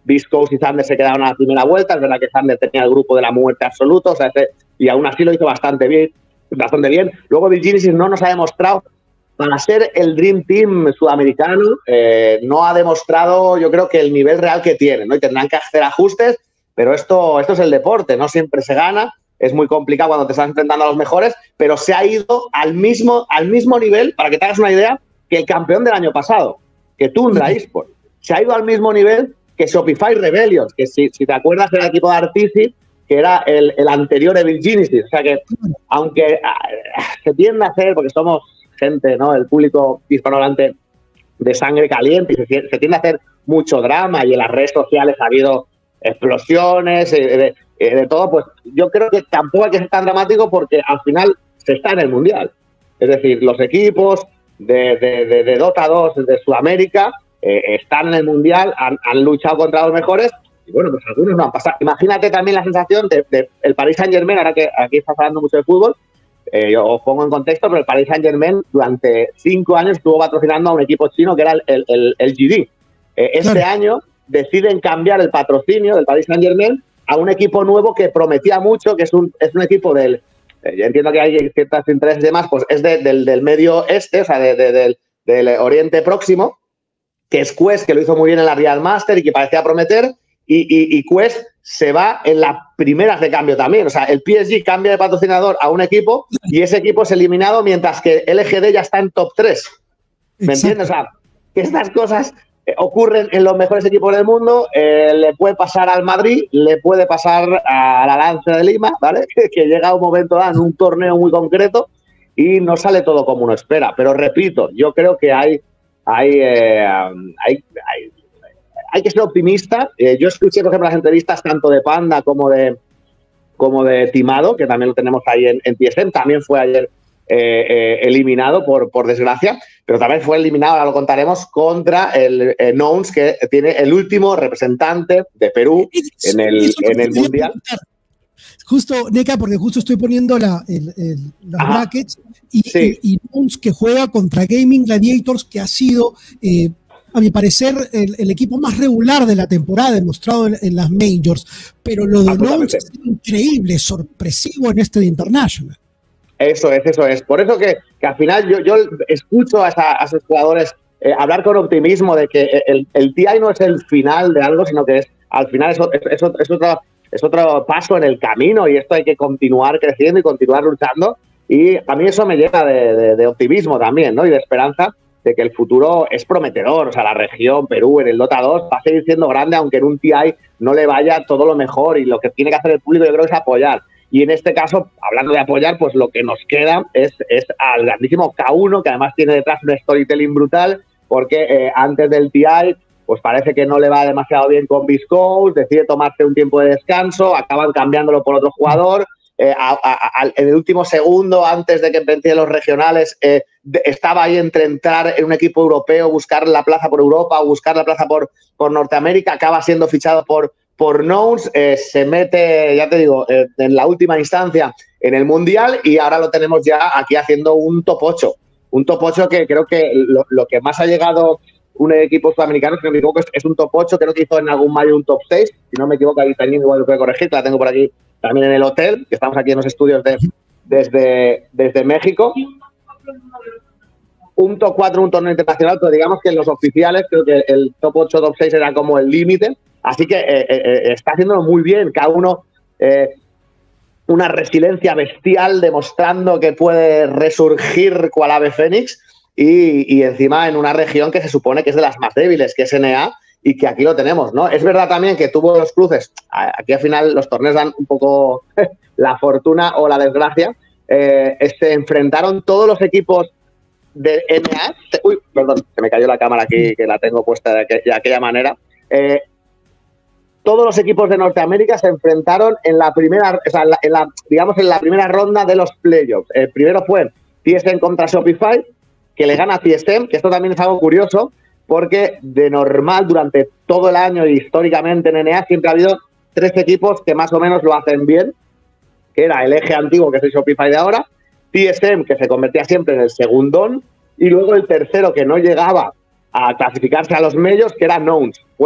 Viscous y Thunder se quedaron a la primera vuelta. Es verdad que Thunder tenía el grupo de la muerte absoluto, o sea, ese, y aún así lo hizo bastante bien. Bastante bien. Luego Bill Genesis no nos ha demostrado, para ser el Dream Team sudamericano, eh, no ha demostrado, yo creo, que el nivel real que tiene, ¿no? Y tendrán que hacer ajustes, pero esto, esto es el deporte, no siempre se gana, es muy complicado cuando te estás enfrentando a los mejores, pero se ha ido al mismo, al mismo nivel, para que te hagas una idea, que el campeón del año pasado, que Tundra Esports. Se ha ido al mismo nivel que Shopify Rebellions, que si, si te acuerdas era el equipo de Artici, que era el, el anterior Evil Genesis. O sea que, aunque uh, se tiende a hacer, porque somos gente, ¿no? El público hispanohablante de sangre caliente, y se, se tiende a hacer mucho drama, y en las redes sociales ha habido explosiones, eh, de, eh, de todo, pues yo creo que tampoco hay que ser tan dramático, porque al final se está en el Mundial. Es decir, los equipos de, de, de, de Dota dos de Sudamérica eh, están en el Mundial, han, han luchado contra los mejores, y bueno, pues algunos no han pasado. Imagínate también la sensación del de, de Paris Saint-Germain, ahora que aquí está hablando mucho de fútbol, eh, yo os pongo en contexto, pero el Paris Saint-Germain durante cinco años estuvo patrocinando a un equipo chino que era el, el, el, el G D. Eh, este claro. año deciden cambiar el patrocinio del Paris Saint-Germain a un equipo nuevo que prometía mucho, que es un, es un equipo del... Eh, yo entiendo que hay ciertos intereses y demás, pues es de, del, del medio este, o sea, de, de, del, del Oriente Próximo, que es Quest, que lo hizo muy bien en la Real Master y que parecía prometer, y, y, y Quest se va en las primeras de cambio también. O sea, el P S G cambia de patrocinador a un equipo y ese equipo es eliminado, mientras que L G D ya está en top tres. ¿Me Exacto. entiendes? O sea, que estas cosas eh, ocurren en los mejores equipos del mundo. Eh, le puede pasar al Madrid, le puede pasar a la Lanza de Lima, ¿vale? Que llega un momento dado en un torneo muy concreto y no sale todo como uno espera. Pero repito, yo creo que hay... Hay, eh, hay, hay, hay que ser optimista. Eh, yo escuché, por ejemplo, las entrevistas tanto de Panda como de, como de Timado, que también lo tenemos ahí en, en T S M. También fue ayer eh, eh, eliminado, por, por desgracia, pero también fue eliminado, ahora lo contaremos, contra el eh, Nouns, que tiene el último representante de Perú en el, en el Mundial. Justo, Neca, porque justo estoy poniendo la, el, el, los Ajá. brackets y, sí. y, y Nouns, que juega contra Gaming Gladiators, que ha sido, eh, a mi parecer, el, el equipo más regular de la temporada, demostrado en, en las Majors. Pero lo de Nouns es increíble, sorpresivo en este de International. Eso es, eso es. Por eso que, que al final yo, yo escucho a, esa, a esos jugadores eh, hablar con optimismo de que el, el T I no es el final de algo, sino que es al final es, es, es, es otra... es otro paso en el camino, y esto hay que continuar creciendo y continuar luchando, y a mí eso me llena de, de, de optimismo también, ¿no? Y de esperanza de que el futuro es prometedor. O sea, la región, Perú, en el Dota dos va a seguir siendo grande, aunque en un T I no le vaya todo lo mejor, y lo que tiene que hacer el público yo creo es apoyar. Y en este caso, hablando de apoyar, pues lo que nos queda es, es al grandísimo K uno, que además tiene detrás un storytelling brutal, porque eh, antes del T I pues parece que no le va demasiado bien con Viscous, decide tomarse un tiempo de descanso, acaban cambiándolo por otro jugador. Eh, a, a, a, en el último segundo, antes de que empiecen los regionales, eh, de, estaba ahí entre entrar en un equipo europeo, buscar la plaza por Europa o buscar la plaza por, por Norteamérica, acaba siendo fichado por, por Nouns, eh, se mete, ya te digo, eh, en la última instancia en el Mundial, y ahora lo tenemos ya aquí haciendo un top ocho. Un top ocho que creo que lo, lo que más ha llegado un equipo sudamericano, si no me equivoco, es, es un top ocho, creo que hizo en algún mayo un top seis, si no me equivoco, ahí también igual lo puedo corregir, que la tengo por aquí también en el hotel, que estamos aquí en los estudios de, desde, desde México. Un top cuatro, un torneo internacional, pero digamos que en los oficiales creo que el top ocho, top seis era como el límite, así que eh, eh, está haciéndolo muy bien, cada uno eh, una resiliencia bestial, demostrando que puede resurgir cual ave fénix. Y, y encima en una región que se supone que es de las más débiles, que es N A, y que aquí lo tenemos, ¿no? Es verdad también que tuvo los cruces, aquí al final los torneos dan un poco la fortuna o la desgracia, eh, se enfrentaron todos los equipos de N A, uy, perdón, se me cayó la cámara aquí, que la tengo puesta de, aqu de aquella manera, eh, todos los equipos de Norteamérica se enfrentaron en la primera, o sea, en la, en la, digamos en la primera ronda de los playoffs. El primero fue T S M contra Shopify, que le gana a T S M, que esto también es algo curioso, porque de normal durante todo el año y históricamente en N A siempre ha habido tres equipos que más o menos lo hacen bien, que era el eje antiguo, que es el Shopify de ahora, T S M, que se convertía siempre en el segundón, y luego el tercero, que no llegaba a clasificarse a los medios, que era Nouns. Pues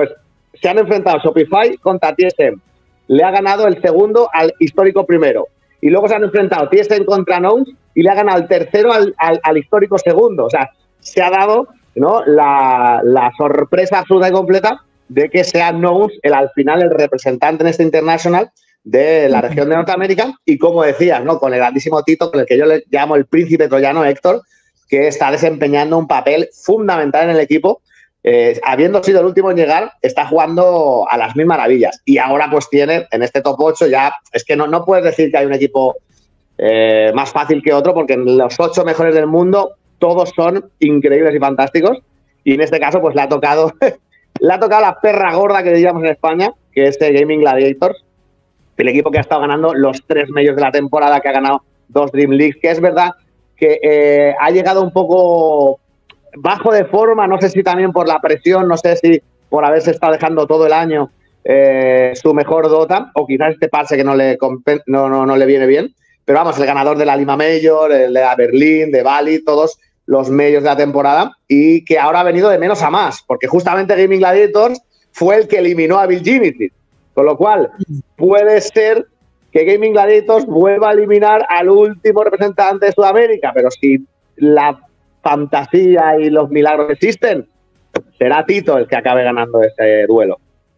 se han enfrentado Shopify contra T S M. Le ha ganado el segundo al histórico primero. Y luego se han enfrentado T S M contra Nouns y le ha ganado el tercero al, al, al histórico segundo. O sea, se ha dado, ¿no?, la, la sorpresa absoluta y completa de que sea Nouns el, al final el representante en este International de la región de Norteamérica. Y como decías, ¿no?, con el grandísimo Tito, con el que yo le llamo el príncipe troyano Héctor, que está desempeñando un papel fundamental en el equipo. Eh, habiendo sido el último en llegar, está jugando a las mil maravillas. Y ahora pues tiene, en este top ocho ya, es que no, no puedes decir que hay un equipo eh, más fácil que otro, porque en los ocho mejores del mundo todos son increíbles y fantásticos. Y en este caso pues le ha tocado, le ha tocado la perra gorda que diríamos en España, que es el Gaming Gladiators, el equipo que ha estado ganando los tres medios de la temporada, que ha ganado dos Dream Leagues, que es verdad que eh, ha llegado un poco bajo de forma, no sé si también por la presión, no sé si por haberse estado dejando todo el año eh, su mejor Dota, o quizás este pase que no le, no, no, no le viene bien, pero vamos, el ganador de la Lima Major, el de la Berlín, de Bali, todos los medios de la temporada, y que ahora ha venido de menos a más, porque justamente Gaming Gladiators fue el que eliminó a Virginity, con lo cual puede ser que Gaming Gladiators vuelva a eliminar al último representante de Sudamérica, pero si la fantasía y los milagros existen, será Tito el que acabe ganando ese duelo.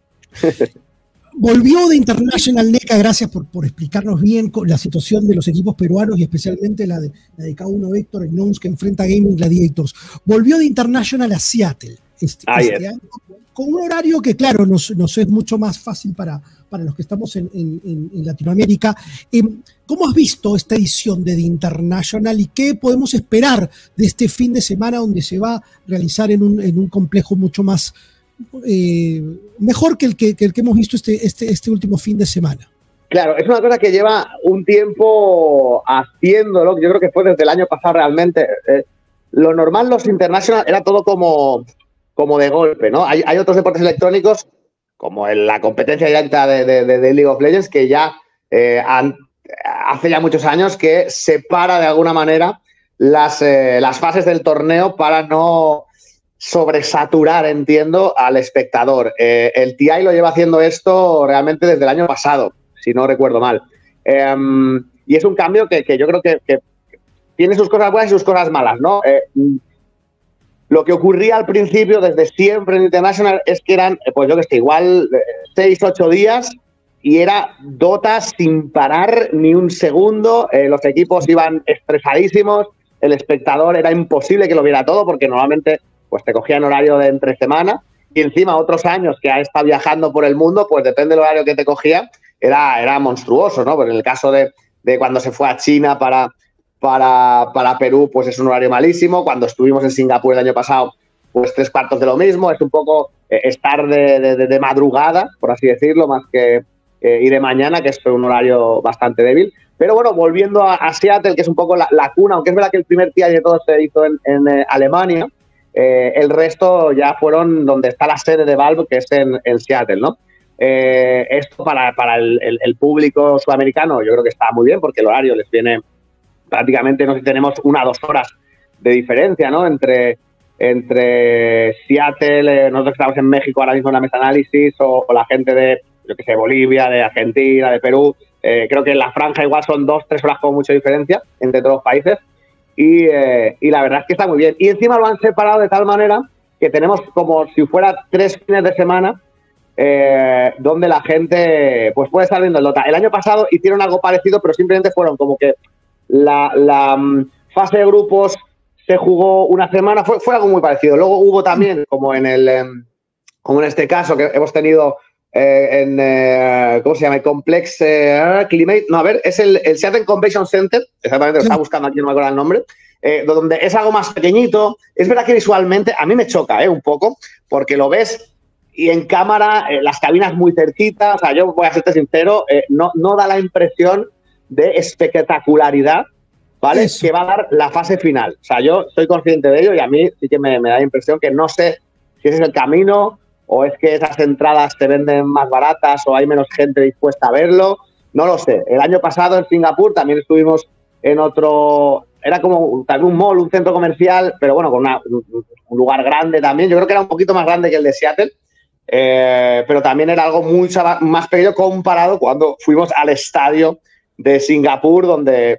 Volvió de International NECA, gracias por, por explicarnos bien la situación de los equipos peruanos y especialmente la de, la de K uno Héctor en Nouns, que enfrenta a Gaming Gladiators. Volvió de International a Seattle este, este año, con un horario que, claro, nos, nos es mucho más fácil para, para los que estamos en, en, en Latinoamérica. Eh, ¿Cómo has visto esta edición de The International y qué podemos esperar de este fin de semana donde se va a realizar en un, en un complejo mucho más eh, mejor que el que, que el que hemos visto este, este, este último fin de semana? Claro, es una cosa que lleva un tiempo haciéndolo, yo creo que fue desde el año pasado realmente. Eh, lo normal, los International, era todo como, como de golpe, ¿no? Hay, hay otros deportes electrónicos, como en la competencia directa de, de, de League of Legends, que ya eh, han, hace ya muchos años que separa de alguna manera las, eh, las fases del torneo para no sobresaturar, entiendo, al espectador. Eh, el T I lo lleva haciendo esto realmente desde el año pasado, si no recuerdo mal. Eh, y es un cambio que, que yo creo que, que tiene sus cosas buenas y sus cosas malas, ¿no? Eh, Lo que ocurría al principio, desde siempre en International, es que eran, pues yo que sé, igual seis, ocho días y era Dota sin parar ni un segundo. Eh, los equipos iban estresadísimos, el espectador era imposible que lo viera todo porque normalmente pues te cogían horario de entre semana y encima otros años que ha estado viajando por el mundo, pues depende del horario que te cogía, era, era monstruoso, ¿no? Porque en el caso de, de cuando se fue a China para... Para, para Perú, pues es un horario malísimo. Cuando estuvimos en Singapur el año pasado, pues tres cuartos de lo mismo. Es un poco eh, estar de, de, de madrugada, por así decirlo, más que eh, ir de mañana, que es un horario bastante débil. Pero bueno, volviendo a, a Seattle, que es un poco la, la cuna, aunque es verdad que el primer día de todo se hizo en, en eh, Alemania, eh, el resto ya fueron donde está la sede de Valve, que es en, en Seattle, ¿no? Eh, esto para, para el, el, el público sudamericano yo creo que está muy bien, porque el horario les viene... prácticamente no sé si tenemos una o dos horas de diferencia, ¿no? Entre, entre Seattle, eh, nosotros estamos en México ahora mismo en la mesa análisis, o, o la gente de, yo qué sé, Bolivia, de Argentina, de Perú. Eh, creo que en la franja igual son dos, tres horas con mucha diferencia entre todos los países. Y, eh, y la verdad es que está muy bien. Y encima lo han separado de tal manera que tenemos como si fuera tres fines de semana eh, donde la gente pues puede estar viendo el Dota. El año pasado hicieron algo parecido, pero simplemente fueron como que La, la um, fase de grupos se jugó una semana, fue, fue algo muy parecido. Luego hubo también, como en el um, como en este caso que hemos tenido eh, en, eh, ¿cómo se llama? El Complex eh, Climate, no, a ver, es el, el Seattle Convention Center, exactamente, lo estaba buscando aquí, no me acuerdo el nombre, eh, donde es algo más pequeñito. Es verdad que visualmente a mí me choca eh, un poco, porque lo ves y en cámara, eh, las cabinas muy cerquitas, o sea, yo voy a serte sincero, eh, no, no da la impresión de espectacularidad, ¿vale? Eso. Que va a dar la fase final. O sea, yo soy consciente de ello y a mí sí que me, me da la impresión que no sé si ese es el camino o es que esas entradas se venden más baratas o hay menos gente dispuesta a verlo. No lo sé. El año pasado en Singapur también estuvimos en otro... Era como también un mall, un centro comercial, pero bueno, con una, un, un lugar grande también. Yo creo que era un poquito más grande que el de Seattle. eh, pero también era algo mucho más pequeño comparado cuando fuimos al estadio de Singapur, donde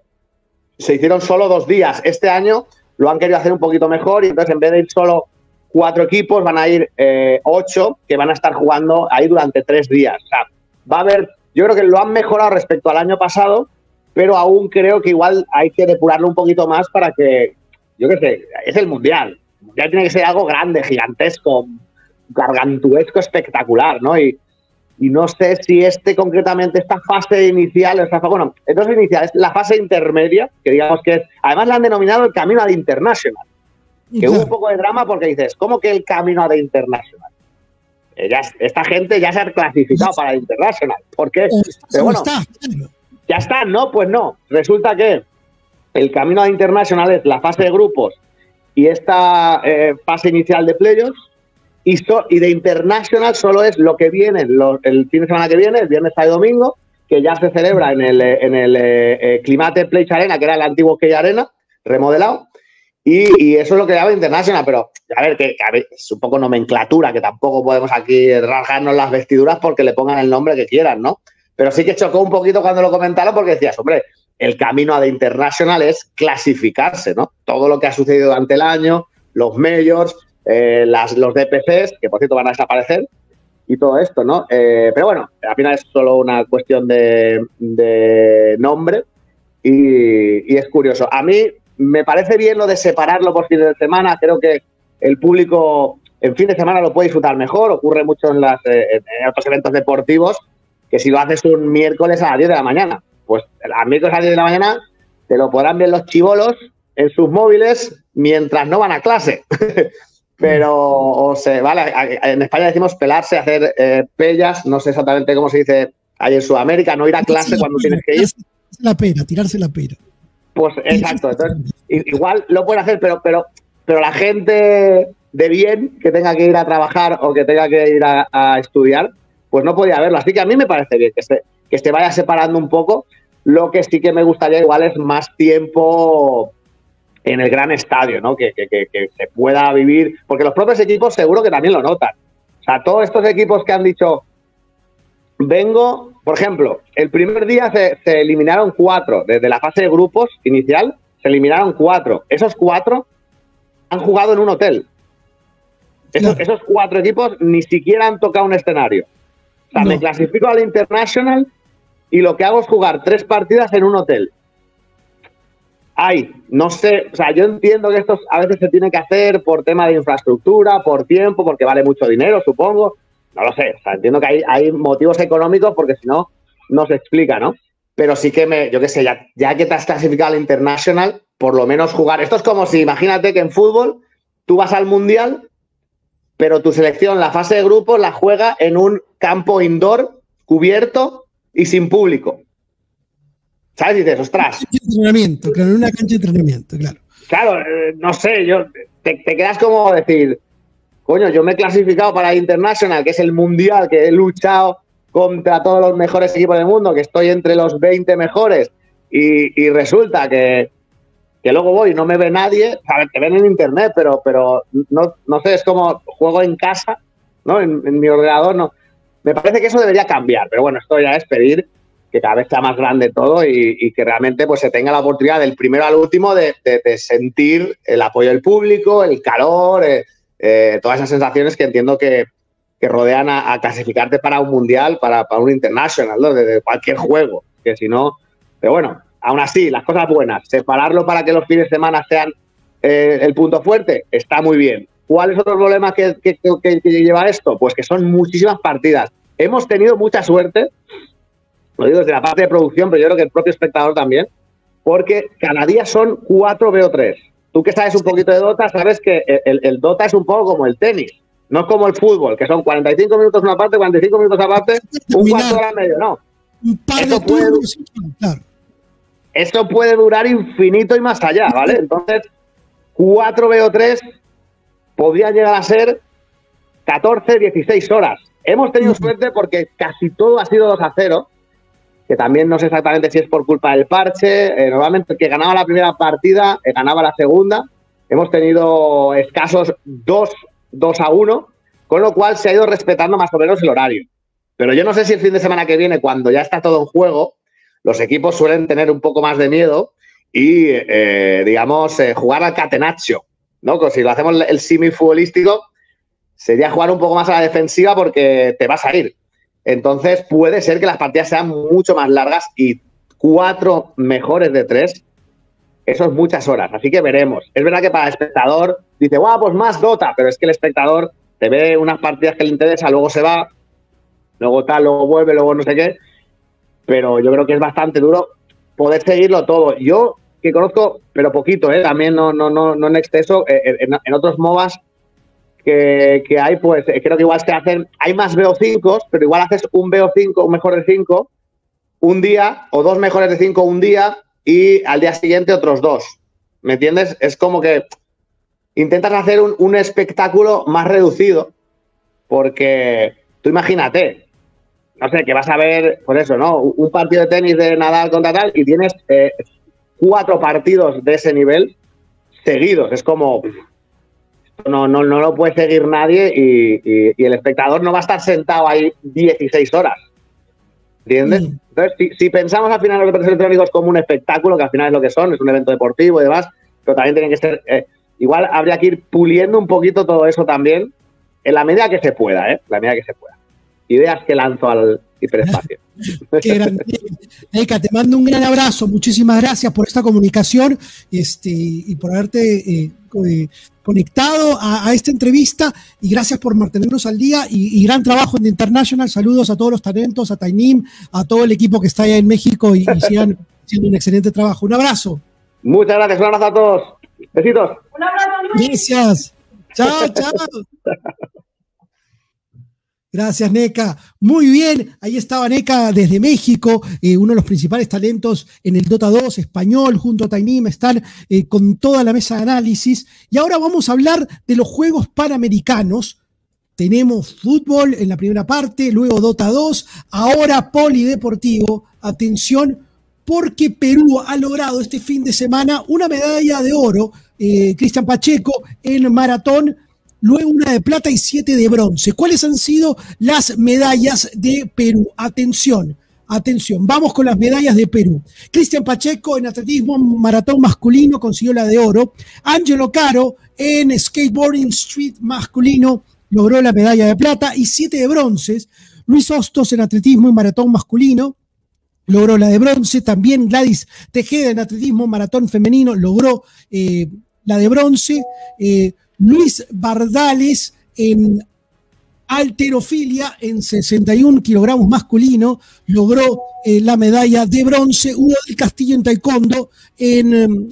se hicieron solo dos días. Este año lo han querido hacer un poquito mejor y entonces en vez de ir solo cuatro equipos van a ir eh, ocho que van a estar jugando ahí durante tres días. O sea, va a haber, yo creo que lo han mejorado respecto al año pasado, pero aún creo que igual hay que depurarlo un poquito más para que, yo qué sé, es el Mundial. El Mundial tiene que ser algo grande, gigantesco, gargantuesco, espectacular, ¿no? Y, y no sé si este concretamente, esta fase inicial, esta, bueno, entonces inicial, es la fase intermedia, que digamos que es, además la han denominado el camino ad international, que claro. Hubo un poco de drama porque dices, ¿cómo que el camino ad international? Eh, ya, esta gente ya se ha clasificado no. para el international, ¿por qué? Pero bueno, está. ya está, no, pues no, resulta que el camino ad international es la fase de grupos y esta eh, fase inicial de playoffs. Y, so, y de International solo es lo que viene lo, el fin de semana que viene, el viernes, sábado y domingo, que ya se celebra en el, en el eh, Climate Place Arena, que era el antiguo Key Arena, remodelado. Y, y eso es lo que llama International. Pero, a ver, que, que a ver, es un poco nomenclatura, que tampoco podemos aquí rasgarnos las vestiduras porque le pongan el nombre que quieran, ¿no? Pero sí que chocó un poquito cuando lo comentaron porque decías, hombre, el camino a de International es clasificarse, ¿no? Todo lo que ha sucedido durante el año, los majors. Eh, las, los D P Cs, que por cierto van a desaparecer, y todo esto, ¿no? Eh, pero bueno, al final es solo una cuestión de, de nombre y, y es curioso. A mí me parece bien lo de separarlo por fin de semana. Creo que el público en fin de semana lo puede disfrutar mejor. Ocurre mucho en, las, eh, en otros eventos deportivos que si lo haces un miércoles a las diez de la mañana, pues a miércoles a las diez de la mañana te lo podrán ver los chibolos en sus móviles mientras no van a clase. Pero, o sea, vale, en España decimos pelarse, hacer eh, pellas, no sé exactamente cómo se dice ahí en Sudamérica, no ir a clase cuando tienes que ir. La pera, tirarse la pera. Pues exacto, entonces, igual lo pueden hacer, pero, pero, pero la gente de bien que tenga que ir a trabajar o que tenga que ir a, a estudiar, pues no podía verlo. Así que a mí me parece bien que se, que se vaya separando un poco. Lo que sí que me gustaría igual es más tiempo en el gran estadio, ¿no? Que, que, que, que se pueda vivir, porque los propios equipos seguro que también lo notan. O sea, todos estos equipos que han dicho, vengo, por ejemplo, el primer día se, se eliminaron cuatro, desde la fase de grupos inicial se eliminaron cuatro. Esos cuatro han jugado en un hotel. Esos, esos cuatro equipos ni siquiera han tocado un escenario. O sea, no. Me clasifico al International y lo que hago es jugar tres partidas en un hotel. Ay, no sé, o sea, yo entiendo que esto a veces se tiene que hacer por tema de infraestructura, por tiempo, porque vale mucho dinero, supongo. No lo sé, o sea, entiendo que hay, hay motivos económicos porque si no, no se explica, ¿no? Pero sí que me, yo qué sé, ya, ya que te has clasificado al International, por lo menos jugar. Esto es como si, imagínate que en fútbol tú vas al Mundial, pero tu selección, la fase de grupos, la juega en un campo indoor, cubierto y sin público. ¿Sabes? Y dices, ostras. Entrenamiento, claro, en una cancha de entrenamiento, claro. Claro, eh, no sé, yo te, te quedas como decir, coño, yo me he clasificado para International, que es el mundial, que he luchado contra todos los mejores equipos del mundo, que estoy entre los veinte mejores, y, y resulta que, que luego voy y no me ve nadie. A ver, te ven en internet, pero, pero no, no sé, es como juego en casa, ¿no? En, en mi ordenador, no. Me parece que eso debería cambiar, pero bueno, esto ya es pedir que cada vez sea más grande todo y, y que realmente pues se tenga la oportunidad del primero al último de, de, de sentir el apoyo del público, el calor, eh, eh, todas esas sensaciones que entiendo que, que rodean a, a clasificarte para un mundial, para, para un international, ¿no? de, de cualquier juego, que si no, pero bueno, aún así, las cosas buenas, separarlo para que los fines de semana sean eh, el punto fuerte, está muy bien. ¿Cuál es otro problema que, que, que, que lleva esto? Pues que son muchísimas partidas. Hemos tenido mucha suerte, lo digo desde la parte de producción, pero yo creo que el propio espectador también, porque cada día son cuatro B O tres. Tú que sabes un poquito de Dota, sabes que el, el Dota es un poco como el tenis, no es como el fútbol, que son cuarenta y cinco minutos una parte, cuarenta y cinco minutos aparte, un cuarto de hora y medio, no. Un par Esto de puede, turnos, claro. esto puede durar infinito y más allá, ¿vale? Entonces, cuatro B O tres podrían llegar a ser catorce, dieciséis horas. Hemos tenido suerte porque casi todo ha sido dos a cero, que también no sé exactamente si es por culpa del parche. Eh, normalmente el que ganaba la primera partida, eh, ganaba la segunda. Hemos tenido escasos dos a uno, con lo cual se ha ido respetando más o menos el horario. Pero yo no sé si el fin de semana que viene, cuando ya está todo en juego, los equipos suelen tener un poco más de miedo y, eh, digamos, eh, jugar al catenaccio, ¿no? Como si lo hacemos el símil futbolístico, sería jugar un poco más a la defensiva porque te vas a ir. Entonces, puede ser que las partidas sean mucho más largas y cuatro mejores de tres, eso es muchas horas. Así que veremos. Es verdad que para el espectador dice, guau, pues más Dota, pero es que el espectador te ve unas partidas que le interesa, luego se va, luego tal, luego vuelve, luego no sé qué. Pero yo creo que es bastante duro poder seguirlo todo. Yo, que conozco, pero poquito, ¿eh? También no, no, no, no en exceso, eh, en, en otros MOBAs que, que hay, pues creo que igual se hacen, hay más B O cinco, pero igual haces un B O cinco, un mejor de cinco, un día, o dos mejores de cinco un día, y al día siguiente otros dos. ¿Me entiendes? Es como que intentas hacer un, un espectáculo más reducido, porque tú imagínate, no sé, que vas a ver, por eso, ¿no? Un partido de tenis de Nadal contra tal y tienes eh, cuatro partidos de ese nivel seguidos. Es como, no, no, no lo puede seguir nadie y, y, y el espectador no va a estar sentado ahí dieciséis horas. ¿Entiendes? Mm. Entonces, si, si pensamos al final los deportes electrónicos como un espectáculo, que al final es lo que son, es un evento deportivo y demás, pero también tienen que ser, eh, igual habría que ir puliendo un poquito todo eso también, en la medida que se pueda, ¿eh? En la medida que se pueda. Ideas que lanzo al hiperespacio. Qué grande. Neca, te mando un gran abrazo. Muchísimas gracias por esta comunicación este, y por haberte eh, eh, conectado a, a esta entrevista. Y gracias por mantenernos al día. Y, y gran trabajo en The International. Saludos a todos los talentos, a Tainim, a todo el equipo que está allá en México y, y sigan haciendo un excelente trabajo. Un abrazo. Muchas gracias. Un abrazo a todos. Besitos. Un abrazo, Luis. Gracias. Chao, chao. Gracias, Neca. Muy bien, ahí estaba Neca desde México, eh, uno de los principales talentos en el Dota dos español, junto a Tainim, están eh, con toda la mesa de análisis. Y ahora vamos a hablar de los Juegos Panamericanos. Tenemos fútbol en la primera parte, luego Dota dos, ahora polideportivo. Atención, porque Perú ha logrado este fin de semana una medalla de oro, eh, Cristian Pacheco, en maratón, luego una de plata y siete de bronce. ¿Cuáles han sido las medallas de Perú? Atención, atención, vamos con las medallas de Perú. Cristian Pacheco en atletismo maratón masculino consiguió la de oro. Ángelo Caro en skateboarding street masculino logró la medalla de plata y siete de bronce. Luis Hostos en atletismo y maratón masculino logró la de bronce. También Gladys Tejeda en atletismo maratón femenino logró eh, la de bronce. Eh, Luis Bardales en halterofilia en sesenta y un kilogramos masculino logró eh, la medalla de bronce. Hugo del Castillo en taekwondo, en um,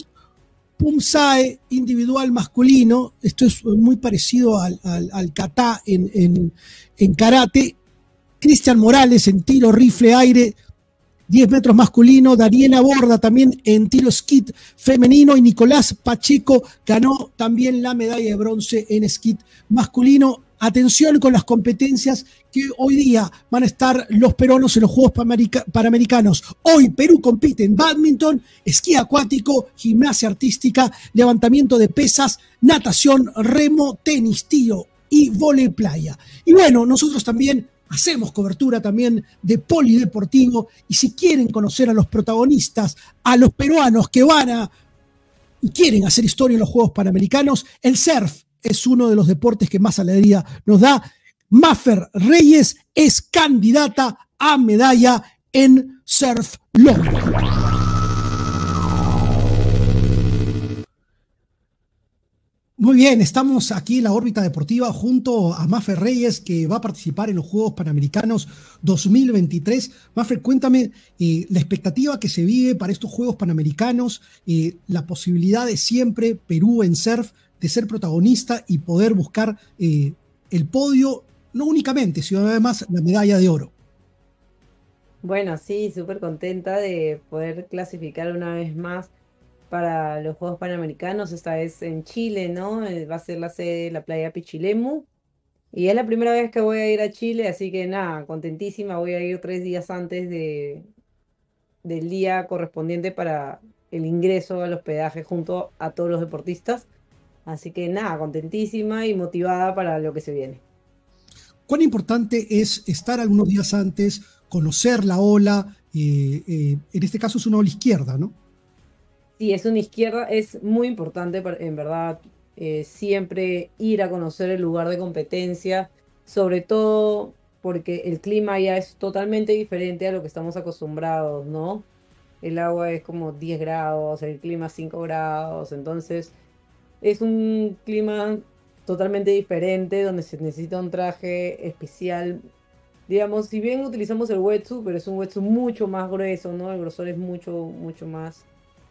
Pumsae individual masculino, esto es muy parecido al, al, al kata en, en, en karate. Cristian Morales en tiro rifle aire diez metros masculino, Daniela Borda también en tiro skit femenino y Nicolás Pacheco ganó también la medalla de bronce en skit masculino. Atención con las competencias que hoy día van a estar los peruanos en los Juegos Panamericanos. Hoy Perú compite en bádminton, esquí acuático, gimnasia artística, levantamiento de pesas, natación, remo, tenis, tiro y vóley playa. Y bueno, nosotros también hacemos cobertura también de polideportivo y si quieren conocer a los protagonistas, a los peruanos que van a y quieren hacer historia en los Juegos Panamericanos, el surf es uno de los deportes que más alegría nos da. Mafer Reyes es candidata a medalla en surf long. Muy bien, estamos aquí en la órbita deportiva junto a Mafer Reyes, que va a participar en los Juegos Panamericanos dos mil veintitrés. Mafer, cuéntame eh, la expectativa que se vive para estos Juegos Panamericanos, eh, la posibilidad de siempre Perú en surf, de ser protagonista y poder buscar eh, el podio, no únicamente, sino además la medalla de oro. Bueno, sí, súper contenta de poder clasificar una vez más para los Juegos Panamericanos, esta vez en Chile, ¿no? Eh, Va a ser la sede de la playa Pichilemu. Y es la primera vez que voy a ir a Chile, así que nada, contentísima. Voy a ir tres días antes de, del día correspondiente para el ingreso al hospedaje junto a todos los deportistas. Así que nada, contentísima y motivada para lo que se viene. ¿cuán importante es estar algunos días antes, conocer la ola? Eh, eh, en este caso es una ola izquierda, ¿no? Sí, es una izquierda, es muy importante, para- en verdad, eh, siempre ir a conocer el lugar de competencia, sobre todo porque el clima ya es totalmente diferente a lo que estamos acostumbrados, ¿no? El agua es como diez grados, el clima cinco grados, entonces es un clima totalmente diferente donde se necesita un traje especial. Digamos, si bien utilizamos el wetsuit, pero es un wetsuit mucho más grueso, ¿no? El grosor es mucho, mucho más.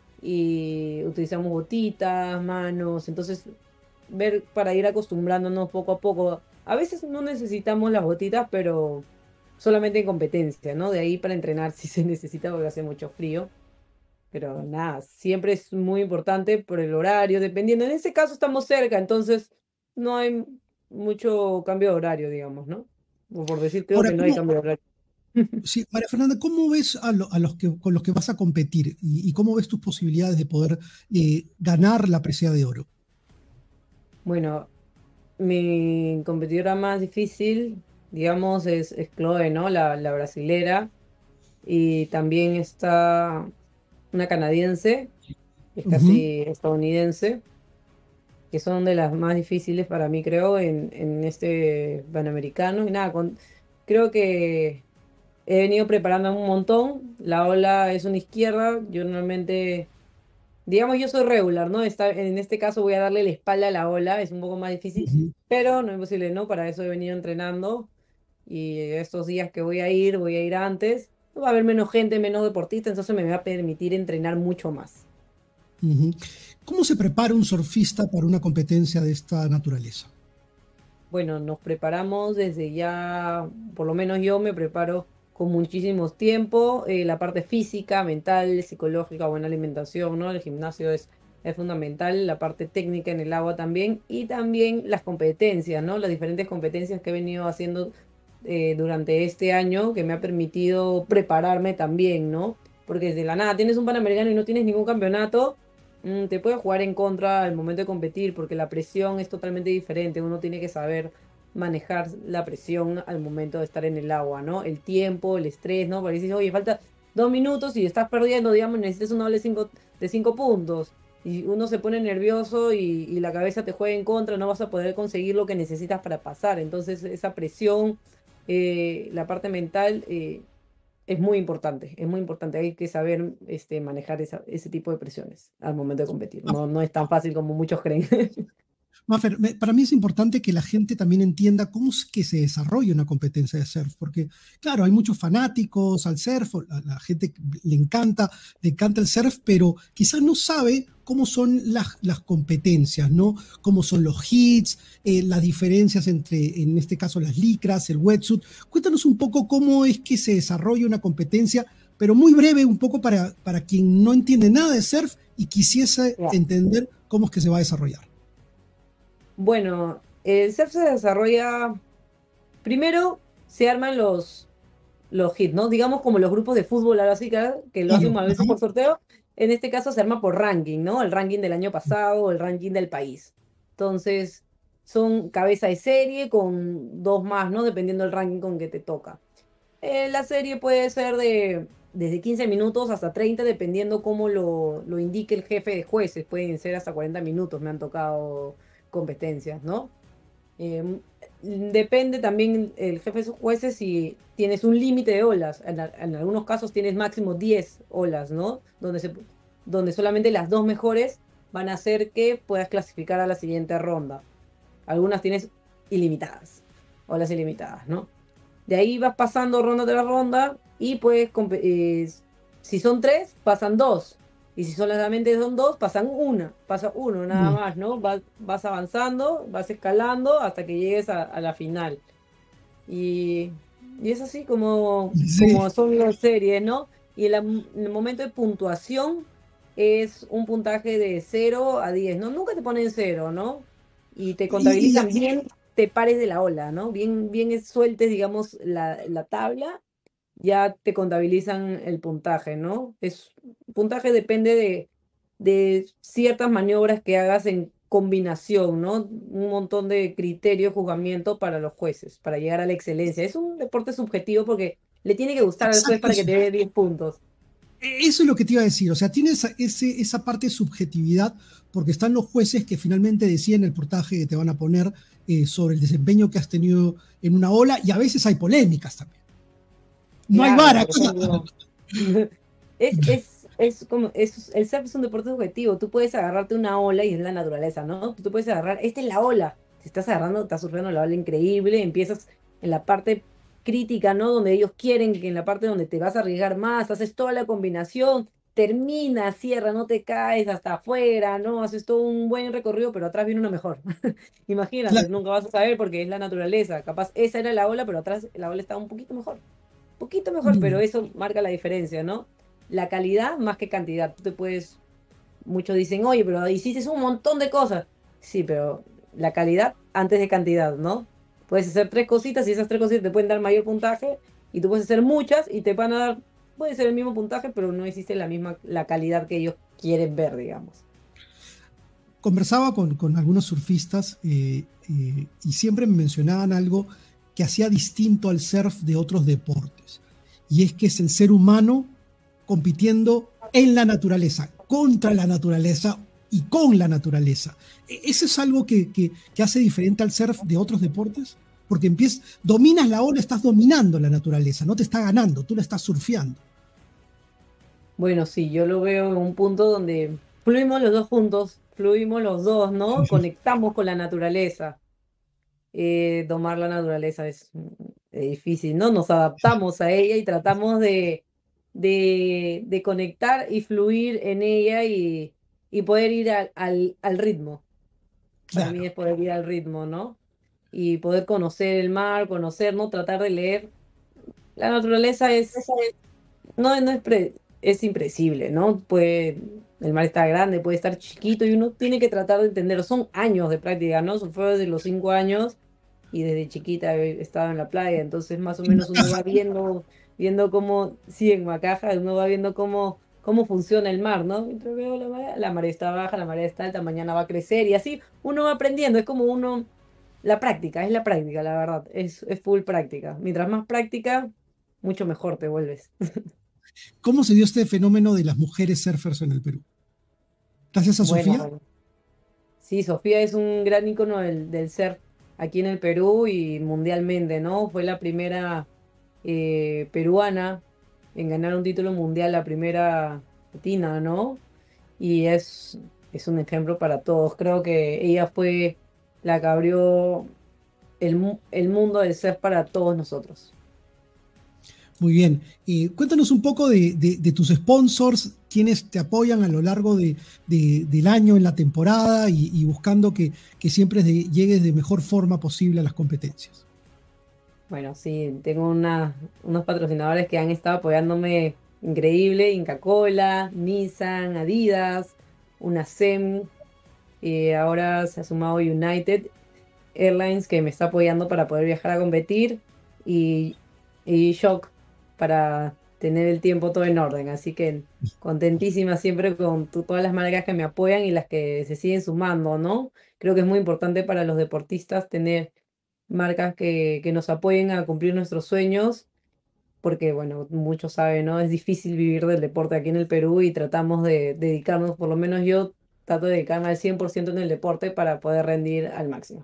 Y utilizamos botitas, manos, entonces ver para ir acostumbrándonos poco a poco. A veces no necesitamos las botitas, pero solamente en competencia, ¿no? De ahí para entrenar si se necesita porque hace mucho frío. Pero nada, siempre es muy importante por el horario, dependiendo. En este caso estamos cerca, entonces no hay mucho cambio de horario, digamos, ¿no? O por decir, creo Ahora, que no hay ¿cómo, cambio de horario. sí, María Fernanda, ¿cómo ves a, lo- a los que, con los que vas a competir y, y cómo ves tus posibilidades de poder eh, ganar la presea de oro? Bueno, mi competidora más difícil, digamos, es, es Chloe, ¿no? La, la brasilera. Y también está una canadiense, que es Ujú. casi estadounidense, que son de las más difíciles para mí, creo, en, en este Panamericano. Y nada, con, creo que he venido preparando un montón. La ola es una izquierda. Yo normalmente, digamos, yo soy regular, ¿no? Está, en este caso voy a darle la espalda a la ola, es un poco más difícil, Ujú. pero no es posible, ¿no? Para eso he venido entrenando. Y estos días que voy a ir, voy a ir antes. Va a haber menos gente, menos deportistas, entonces me va a permitir entrenar mucho más. Ujú. ¿Cómo se prepara un surfista para una competencia de esta naturaleza? Bueno, nos preparamos desde ya, por lo menos yo me preparo con muchísimo tiempo, eh, la parte física, mental, psicológica, buena alimentación, ¿no? El gimnasio es, es fundamental, la parte técnica en el agua también, y también las competencias, ¿no? Las diferentes competencias que he venido haciendo eh, durante este año, que me ha permitido prepararme también, ¿no? Porque desde la nada tienes un Panamericano y no tienes ningún campeonato, mm, te puede jugar en contra al momento de competir, porque la presión es totalmente diferente. Uno tiene que saber manejar la presión al momento de estar en el agua, ¿no? El tiempo, el estrés, ¿no? Porque dices, oye, falta dos minutos y estás perdiendo, digamos, necesitas un doble cinco, de cinco puntos. Y uno se pone nervioso y, y la cabeza te juega en contra, no vas a poder conseguir lo que necesitas para pasar. Entonces, esa presión, eh, la parte mental, eh, es muy importante, es muy importante. Hay que saber este, manejar esa- ese tipo de presiones al momento de competir. Ah, No, no es tan fácil como muchos creen. Mafer, me- para mí es importante que la gente también entienda cómo es que se desarrolla una competencia de surf, porque claro, hay muchos fanáticos al surf, a la gente le encanta, le encanta el surf, pero quizás no sabe cómo son las, las competencias, ¿no? Cómo son los hits, eh, las diferencias entre, en este caso, las licras, el wetsuit. Cuéntanos un poco cómo es que se desarrolla una competencia, pero muy breve, un poco para, para quien no entiende nada de surf y quisiese Ya. entender cómo es que se va a desarrollar. Bueno, el surf se desarrolla, primero se arman los, los hits, ¿no? Digamos como los grupos de fútbol, algo así, que, que lo hacen Claro, a veces ajá. por sorteo. En este caso se arma por ranking, ¿no? El ranking del año pasado, el ranking del país. Entonces, son cabeza de serie con dos más, ¿no? Dependiendo del ranking con que te toca. Eh, la serie puede ser de desde quince minutos hasta treinta, dependiendo cómo lo, lo indique el jefe de jueces. Pueden ser hasta cuarenta minutos, me han tocado competencias, ¿no? Em, depende también el jefe de jueces si tienes un límite de olas. En, a- en algunos casos tienes máximo diez olas, ¿no? Donde, se, donde solamente las dos mejores van a hacer que puedas clasificar a la siguiente ronda. Algunas tienes ilimitadas, olas ilimitadas, ¿no? De ahí vas pasando ronda tras ronda y puedes, compe- eh, si son tres, pasan dos. Y si solamente son dos, pasan una, pasa uno nada Mm. más, ¿no? Vas, vas avanzando, vas escalando hasta que llegues a, a la final. Y, y es así como, como Sí. son las series, ¿no? Y el, am- el momento de puntuación es un puntaje de cero a diez, ¿no? Nunca te ponen cero, ¿no? Y te Y, contabilizan y- bien, te pares de la ola, ¿no? Bien, bien es- sueltes, digamos, la, la tabla, ya te contabilizan el puntaje, ¿no? Es, puntaje depende de, de ciertas maniobras que hagas en combinación, ¿no? Un montón de criterios, juzgamiento para los jueces, para llegar a la excelencia. Es un deporte subjetivo porque le tiene que gustar al juez para que te dé diez puntos. Eso es lo que te iba a decir, o sea, tiene esa, ese, esa parte de subjetividad porque están los jueces que finalmente deciden el puntaje que te van a poner eh, sobre el desempeño que has tenido en una ola, y a veces hay polémicas también. No Claro, hay vara. por ejemplo, es, es, es como, es, el surf es un deporte subjetivo. Tú puedes agarrarte una ola y es la naturaleza, ¿no? Tú puedes agarrar, esta es la ola. Si estás agarrando, estás surfeando la ola increíble, empiezas en la parte crítica, ¿no? Donde ellos quieren que en la parte donde te vas a arriesgar más, haces toda la combinación, termina, cierra, no te caes hasta afuera, ¿no? Haces todo un buen recorrido, pero atrás viene una mejor. Imagínate, Claro. nunca vas a saber porque es la naturaleza. Capaz esa era la ola, pero atrás la ola estaba un poquito mejor. Poquito mejor, Mm. pero eso marca la diferencia, ¿no? La calidad más que cantidad. Tú te puedes, muchos dicen, oye, pero hiciste un montón de cosas. Sí, pero la calidad antes de cantidad, ¿no? Puedes hacer tres cositas y esas tres cositas te pueden dar mayor puntaje, y tú puedes hacer muchas y te van a dar, puede ser el mismo puntaje, pero no existe la misma, la calidad que ellos quieren ver, digamos. Conversaba con, con algunos surfistas eh, eh, y siempre me mencionaban algo que hacía distinto al surf de otros deportes, y es que es el ser humano compitiendo en la naturaleza, contra la naturaleza y con la naturaleza. E- ¿Eso es algo que, que, que hace diferente al surf de otros deportes? Porque empiezas, dominas la ola, estás dominando la naturaleza, no te está ganando, tú la estás surfeando. Bueno, sí, yo lo veo en un punto donde fluimos los dos juntos, fluimos los dos, ¿no? Conectamos con la naturaleza. Eh, domar la naturaleza es mm, eh, difícil, ¿no? Nos adaptamos a ella y tratamos de, de, de conectar y fluir en ella y, y poder ir al, al, al ritmo. Para Claro. mí es poder ir al ritmo, ¿no? Y poder conocer el mar, conocer, ¿no? Tratar de leer. La naturaleza es, no, no es, pre- es impredecible, ¿no? Puede, el mar está grande, puede estar chiquito y uno tiene que tratar de entenderlo. Son años de práctica, ¿no? Surfeo desde los cinco años y desde chiquita he estado en la playa, entonces más o menos uno va viendo, viendo cómo, sí, en Macaja, uno va viendo cómo, cómo funciona el mar, ¿no? Mientras veo la marea, la marea está baja, la marea está alta, mañana va a crecer y así uno va aprendiendo, es como uno, la práctica, es la práctica, la verdad, es, es full práctica. Mientras más práctica, mucho mejor te vuelves. ¿Cómo se dio este fenómeno de las mujeres surfers en el Perú? Gracias a Bueno, Sofía. bueno. Sí, Sofía es un gran ícono del, del surf aquí en el Perú y mundialmente, ¿no? Fue la primera eh, peruana en ganar un título mundial, la primera latina, ¿no? Y es, es un ejemplo para todos. Creo que ella fue la que abrió el, mu- el mundo del surf para todos nosotros. Muy bien. Eh, cuéntanos un poco de, de- de tus sponsors, quienes te apoyan a lo largo de- de- del año, en la temporada, y, y buscando que, que siempre de- llegues de mejor forma posible a las competencias. Bueno, sí, tengo una- unos patrocinadores que han estado apoyándome increíble, Inca Kola, Nissan, Adidas, UNASEM, y ahora se ha sumado United Airlines que me está apoyando para poder viajar a competir, y, y Shock para tener el tiempo todo en orden. Así que contentísima siempre con tu- todas las marcas que me apoyan y las que se siguen sumando, ¿no? Creo que es muy importante para los deportistas tener marcas que, que nos apoyen a cumplir nuestros sueños, porque, bueno, muchos saben, ¿no? Es difícil vivir del deporte aquí en el Perú y tratamos de dedicarnos, por lo menos yo trato de dedicarme al cien por ciento en el deporte para poder rendir al máximo.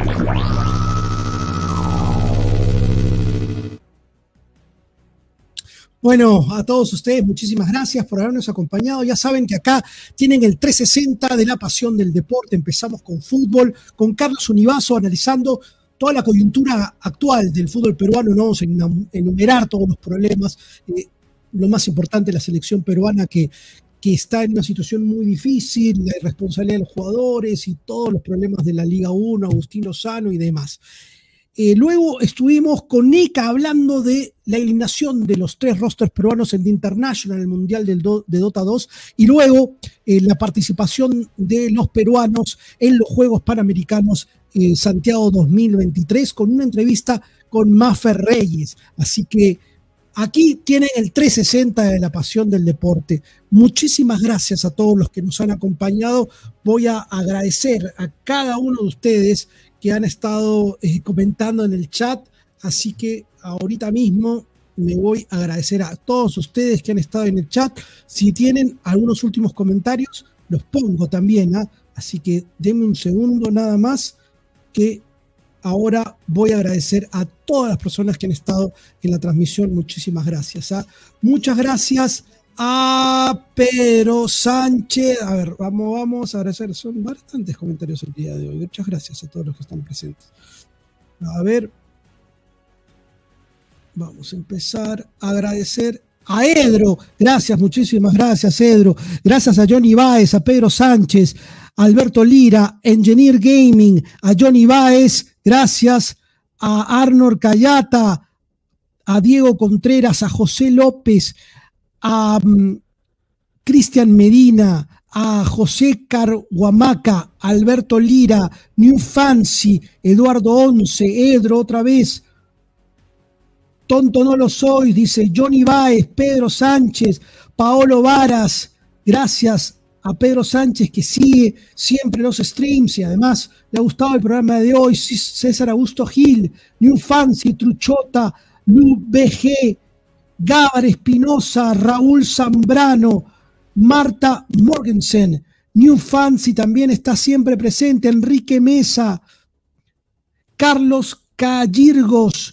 Bueno, a todos ustedes, muchísimas gracias por habernos acompañado. Ya saben que acá tienen el trescientos sesenta de la pasión del deporte. Empezamos con fútbol, con Carlos Univaso analizando toda la coyuntura actual del fútbol peruano. No vamos a enum- enumerar todos los problemas. Eh, lo más importante, la selección peruana que, que está en una situación muy difícil, la irresponsabilidad de los jugadores y todos los problemas de la Liga uno, Agustín Lozano y demás. Eh, luego estuvimos con Nika hablando de la eliminación de los tres rosters peruanos en The International, en el Mundial del Do- de Dota dos, y luego eh, la participación de los peruanos en los Juegos Panamericanos eh, Santiago dos mil veintitrés, con una entrevista con Mafer Reyes. Así que Aquí tienen el trescientos sesenta de la pasión del deporte. Muchísimas gracias a todos los que nos han acompañado. Voy a agradecer a cada uno de ustedes que han estado eh, comentando en el chat. Así que ahorita mismo me voy a agradecer a todos ustedes que han estado en el chat. Si tienen algunos últimos comentarios, los pongo también, ¿eh? Así que denme un segundo nada más, que ahora voy a agradecer a todas las personas que han estado en la transmisión. Muchísimas gracias. ¿eh? Muchas gracias a Pedro Sánchez. A ver, vamos, vamos a agradecer. Son bastantes comentarios el día de hoy. Muchas gracias a todos los que están presentes. A ver. Vamos a empezar a agradecer a Edro. Gracias, muchísimas gracias, Edro. Gracias a Johnny Baez, a Pedro Sánchez, a Alberto Lira, Engineer Gaming, a Johnny Baez. Gracias a Arnold Cayata, a Diego Contreras, a José López, a um, Cristian Medina, a José Carhuamaca, a Alberto Lira, New Fancy, Eduardo Once, Edro otra vez. Tonto no lo soy, dice Johnny Baez, Pedro Sánchez, Paolo Varas. Gracias a Pedro Sánchez, que sigue siempre los streams y además le ha gustado el programa de hoy. César Augusto Gil, New Fancy, Truchota, Lu B G, Gábar Espinosa, Raúl Zambrano, Marta Morgensen. New Fancy también está siempre presente, Enrique Mesa, Carlos Callirgos,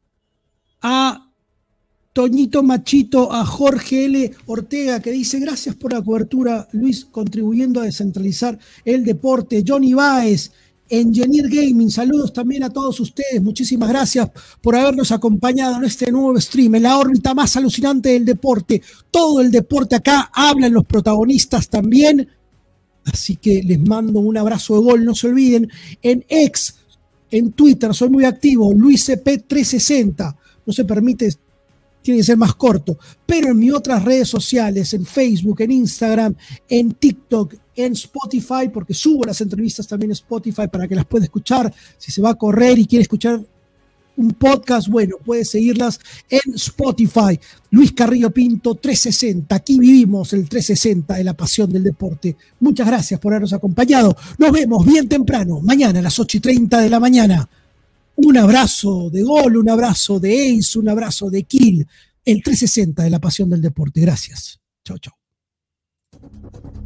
a Toñito Machito, a Jorge L. Ortega, que dice gracias por la cobertura, Luis, contribuyendo a descentralizar el deporte. Johnny Baez, Engineer Gaming, saludos también a todos ustedes, muchísimas gracias por habernos acompañado en este nuevo stream, en la órbita más alucinante del deporte. Todo el deporte acá, hablan los protagonistas también, así que les mando un abrazo de gol. No se olviden, en X, en Twitter, soy muy activo, Luis C P trescientos sesenta. No se permite, tiene que ser más corto, pero en mis otras redes sociales, en Facebook, en Instagram, en TikTok, en Spotify, porque subo las entrevistas también en Spotify para que las pueda escuchar. Si se va a correr y quiere escuchar un podcast, bueno, puede seguirlas en Spotify. Luis Carrillo Pinto trescientos sesenta, aquí vivimos el trescientos sesenta de la pasión del deporte. Muchas gracias por habernos acompañado. Nos vemos bien temprano, mañana a las ocho y treinta de la mañana. Un abrazo de gol, un abrazo de Ace, un abrazo de Kill, el trescientos sesenta de la pasión del deporte. Gracias. Chao, chao.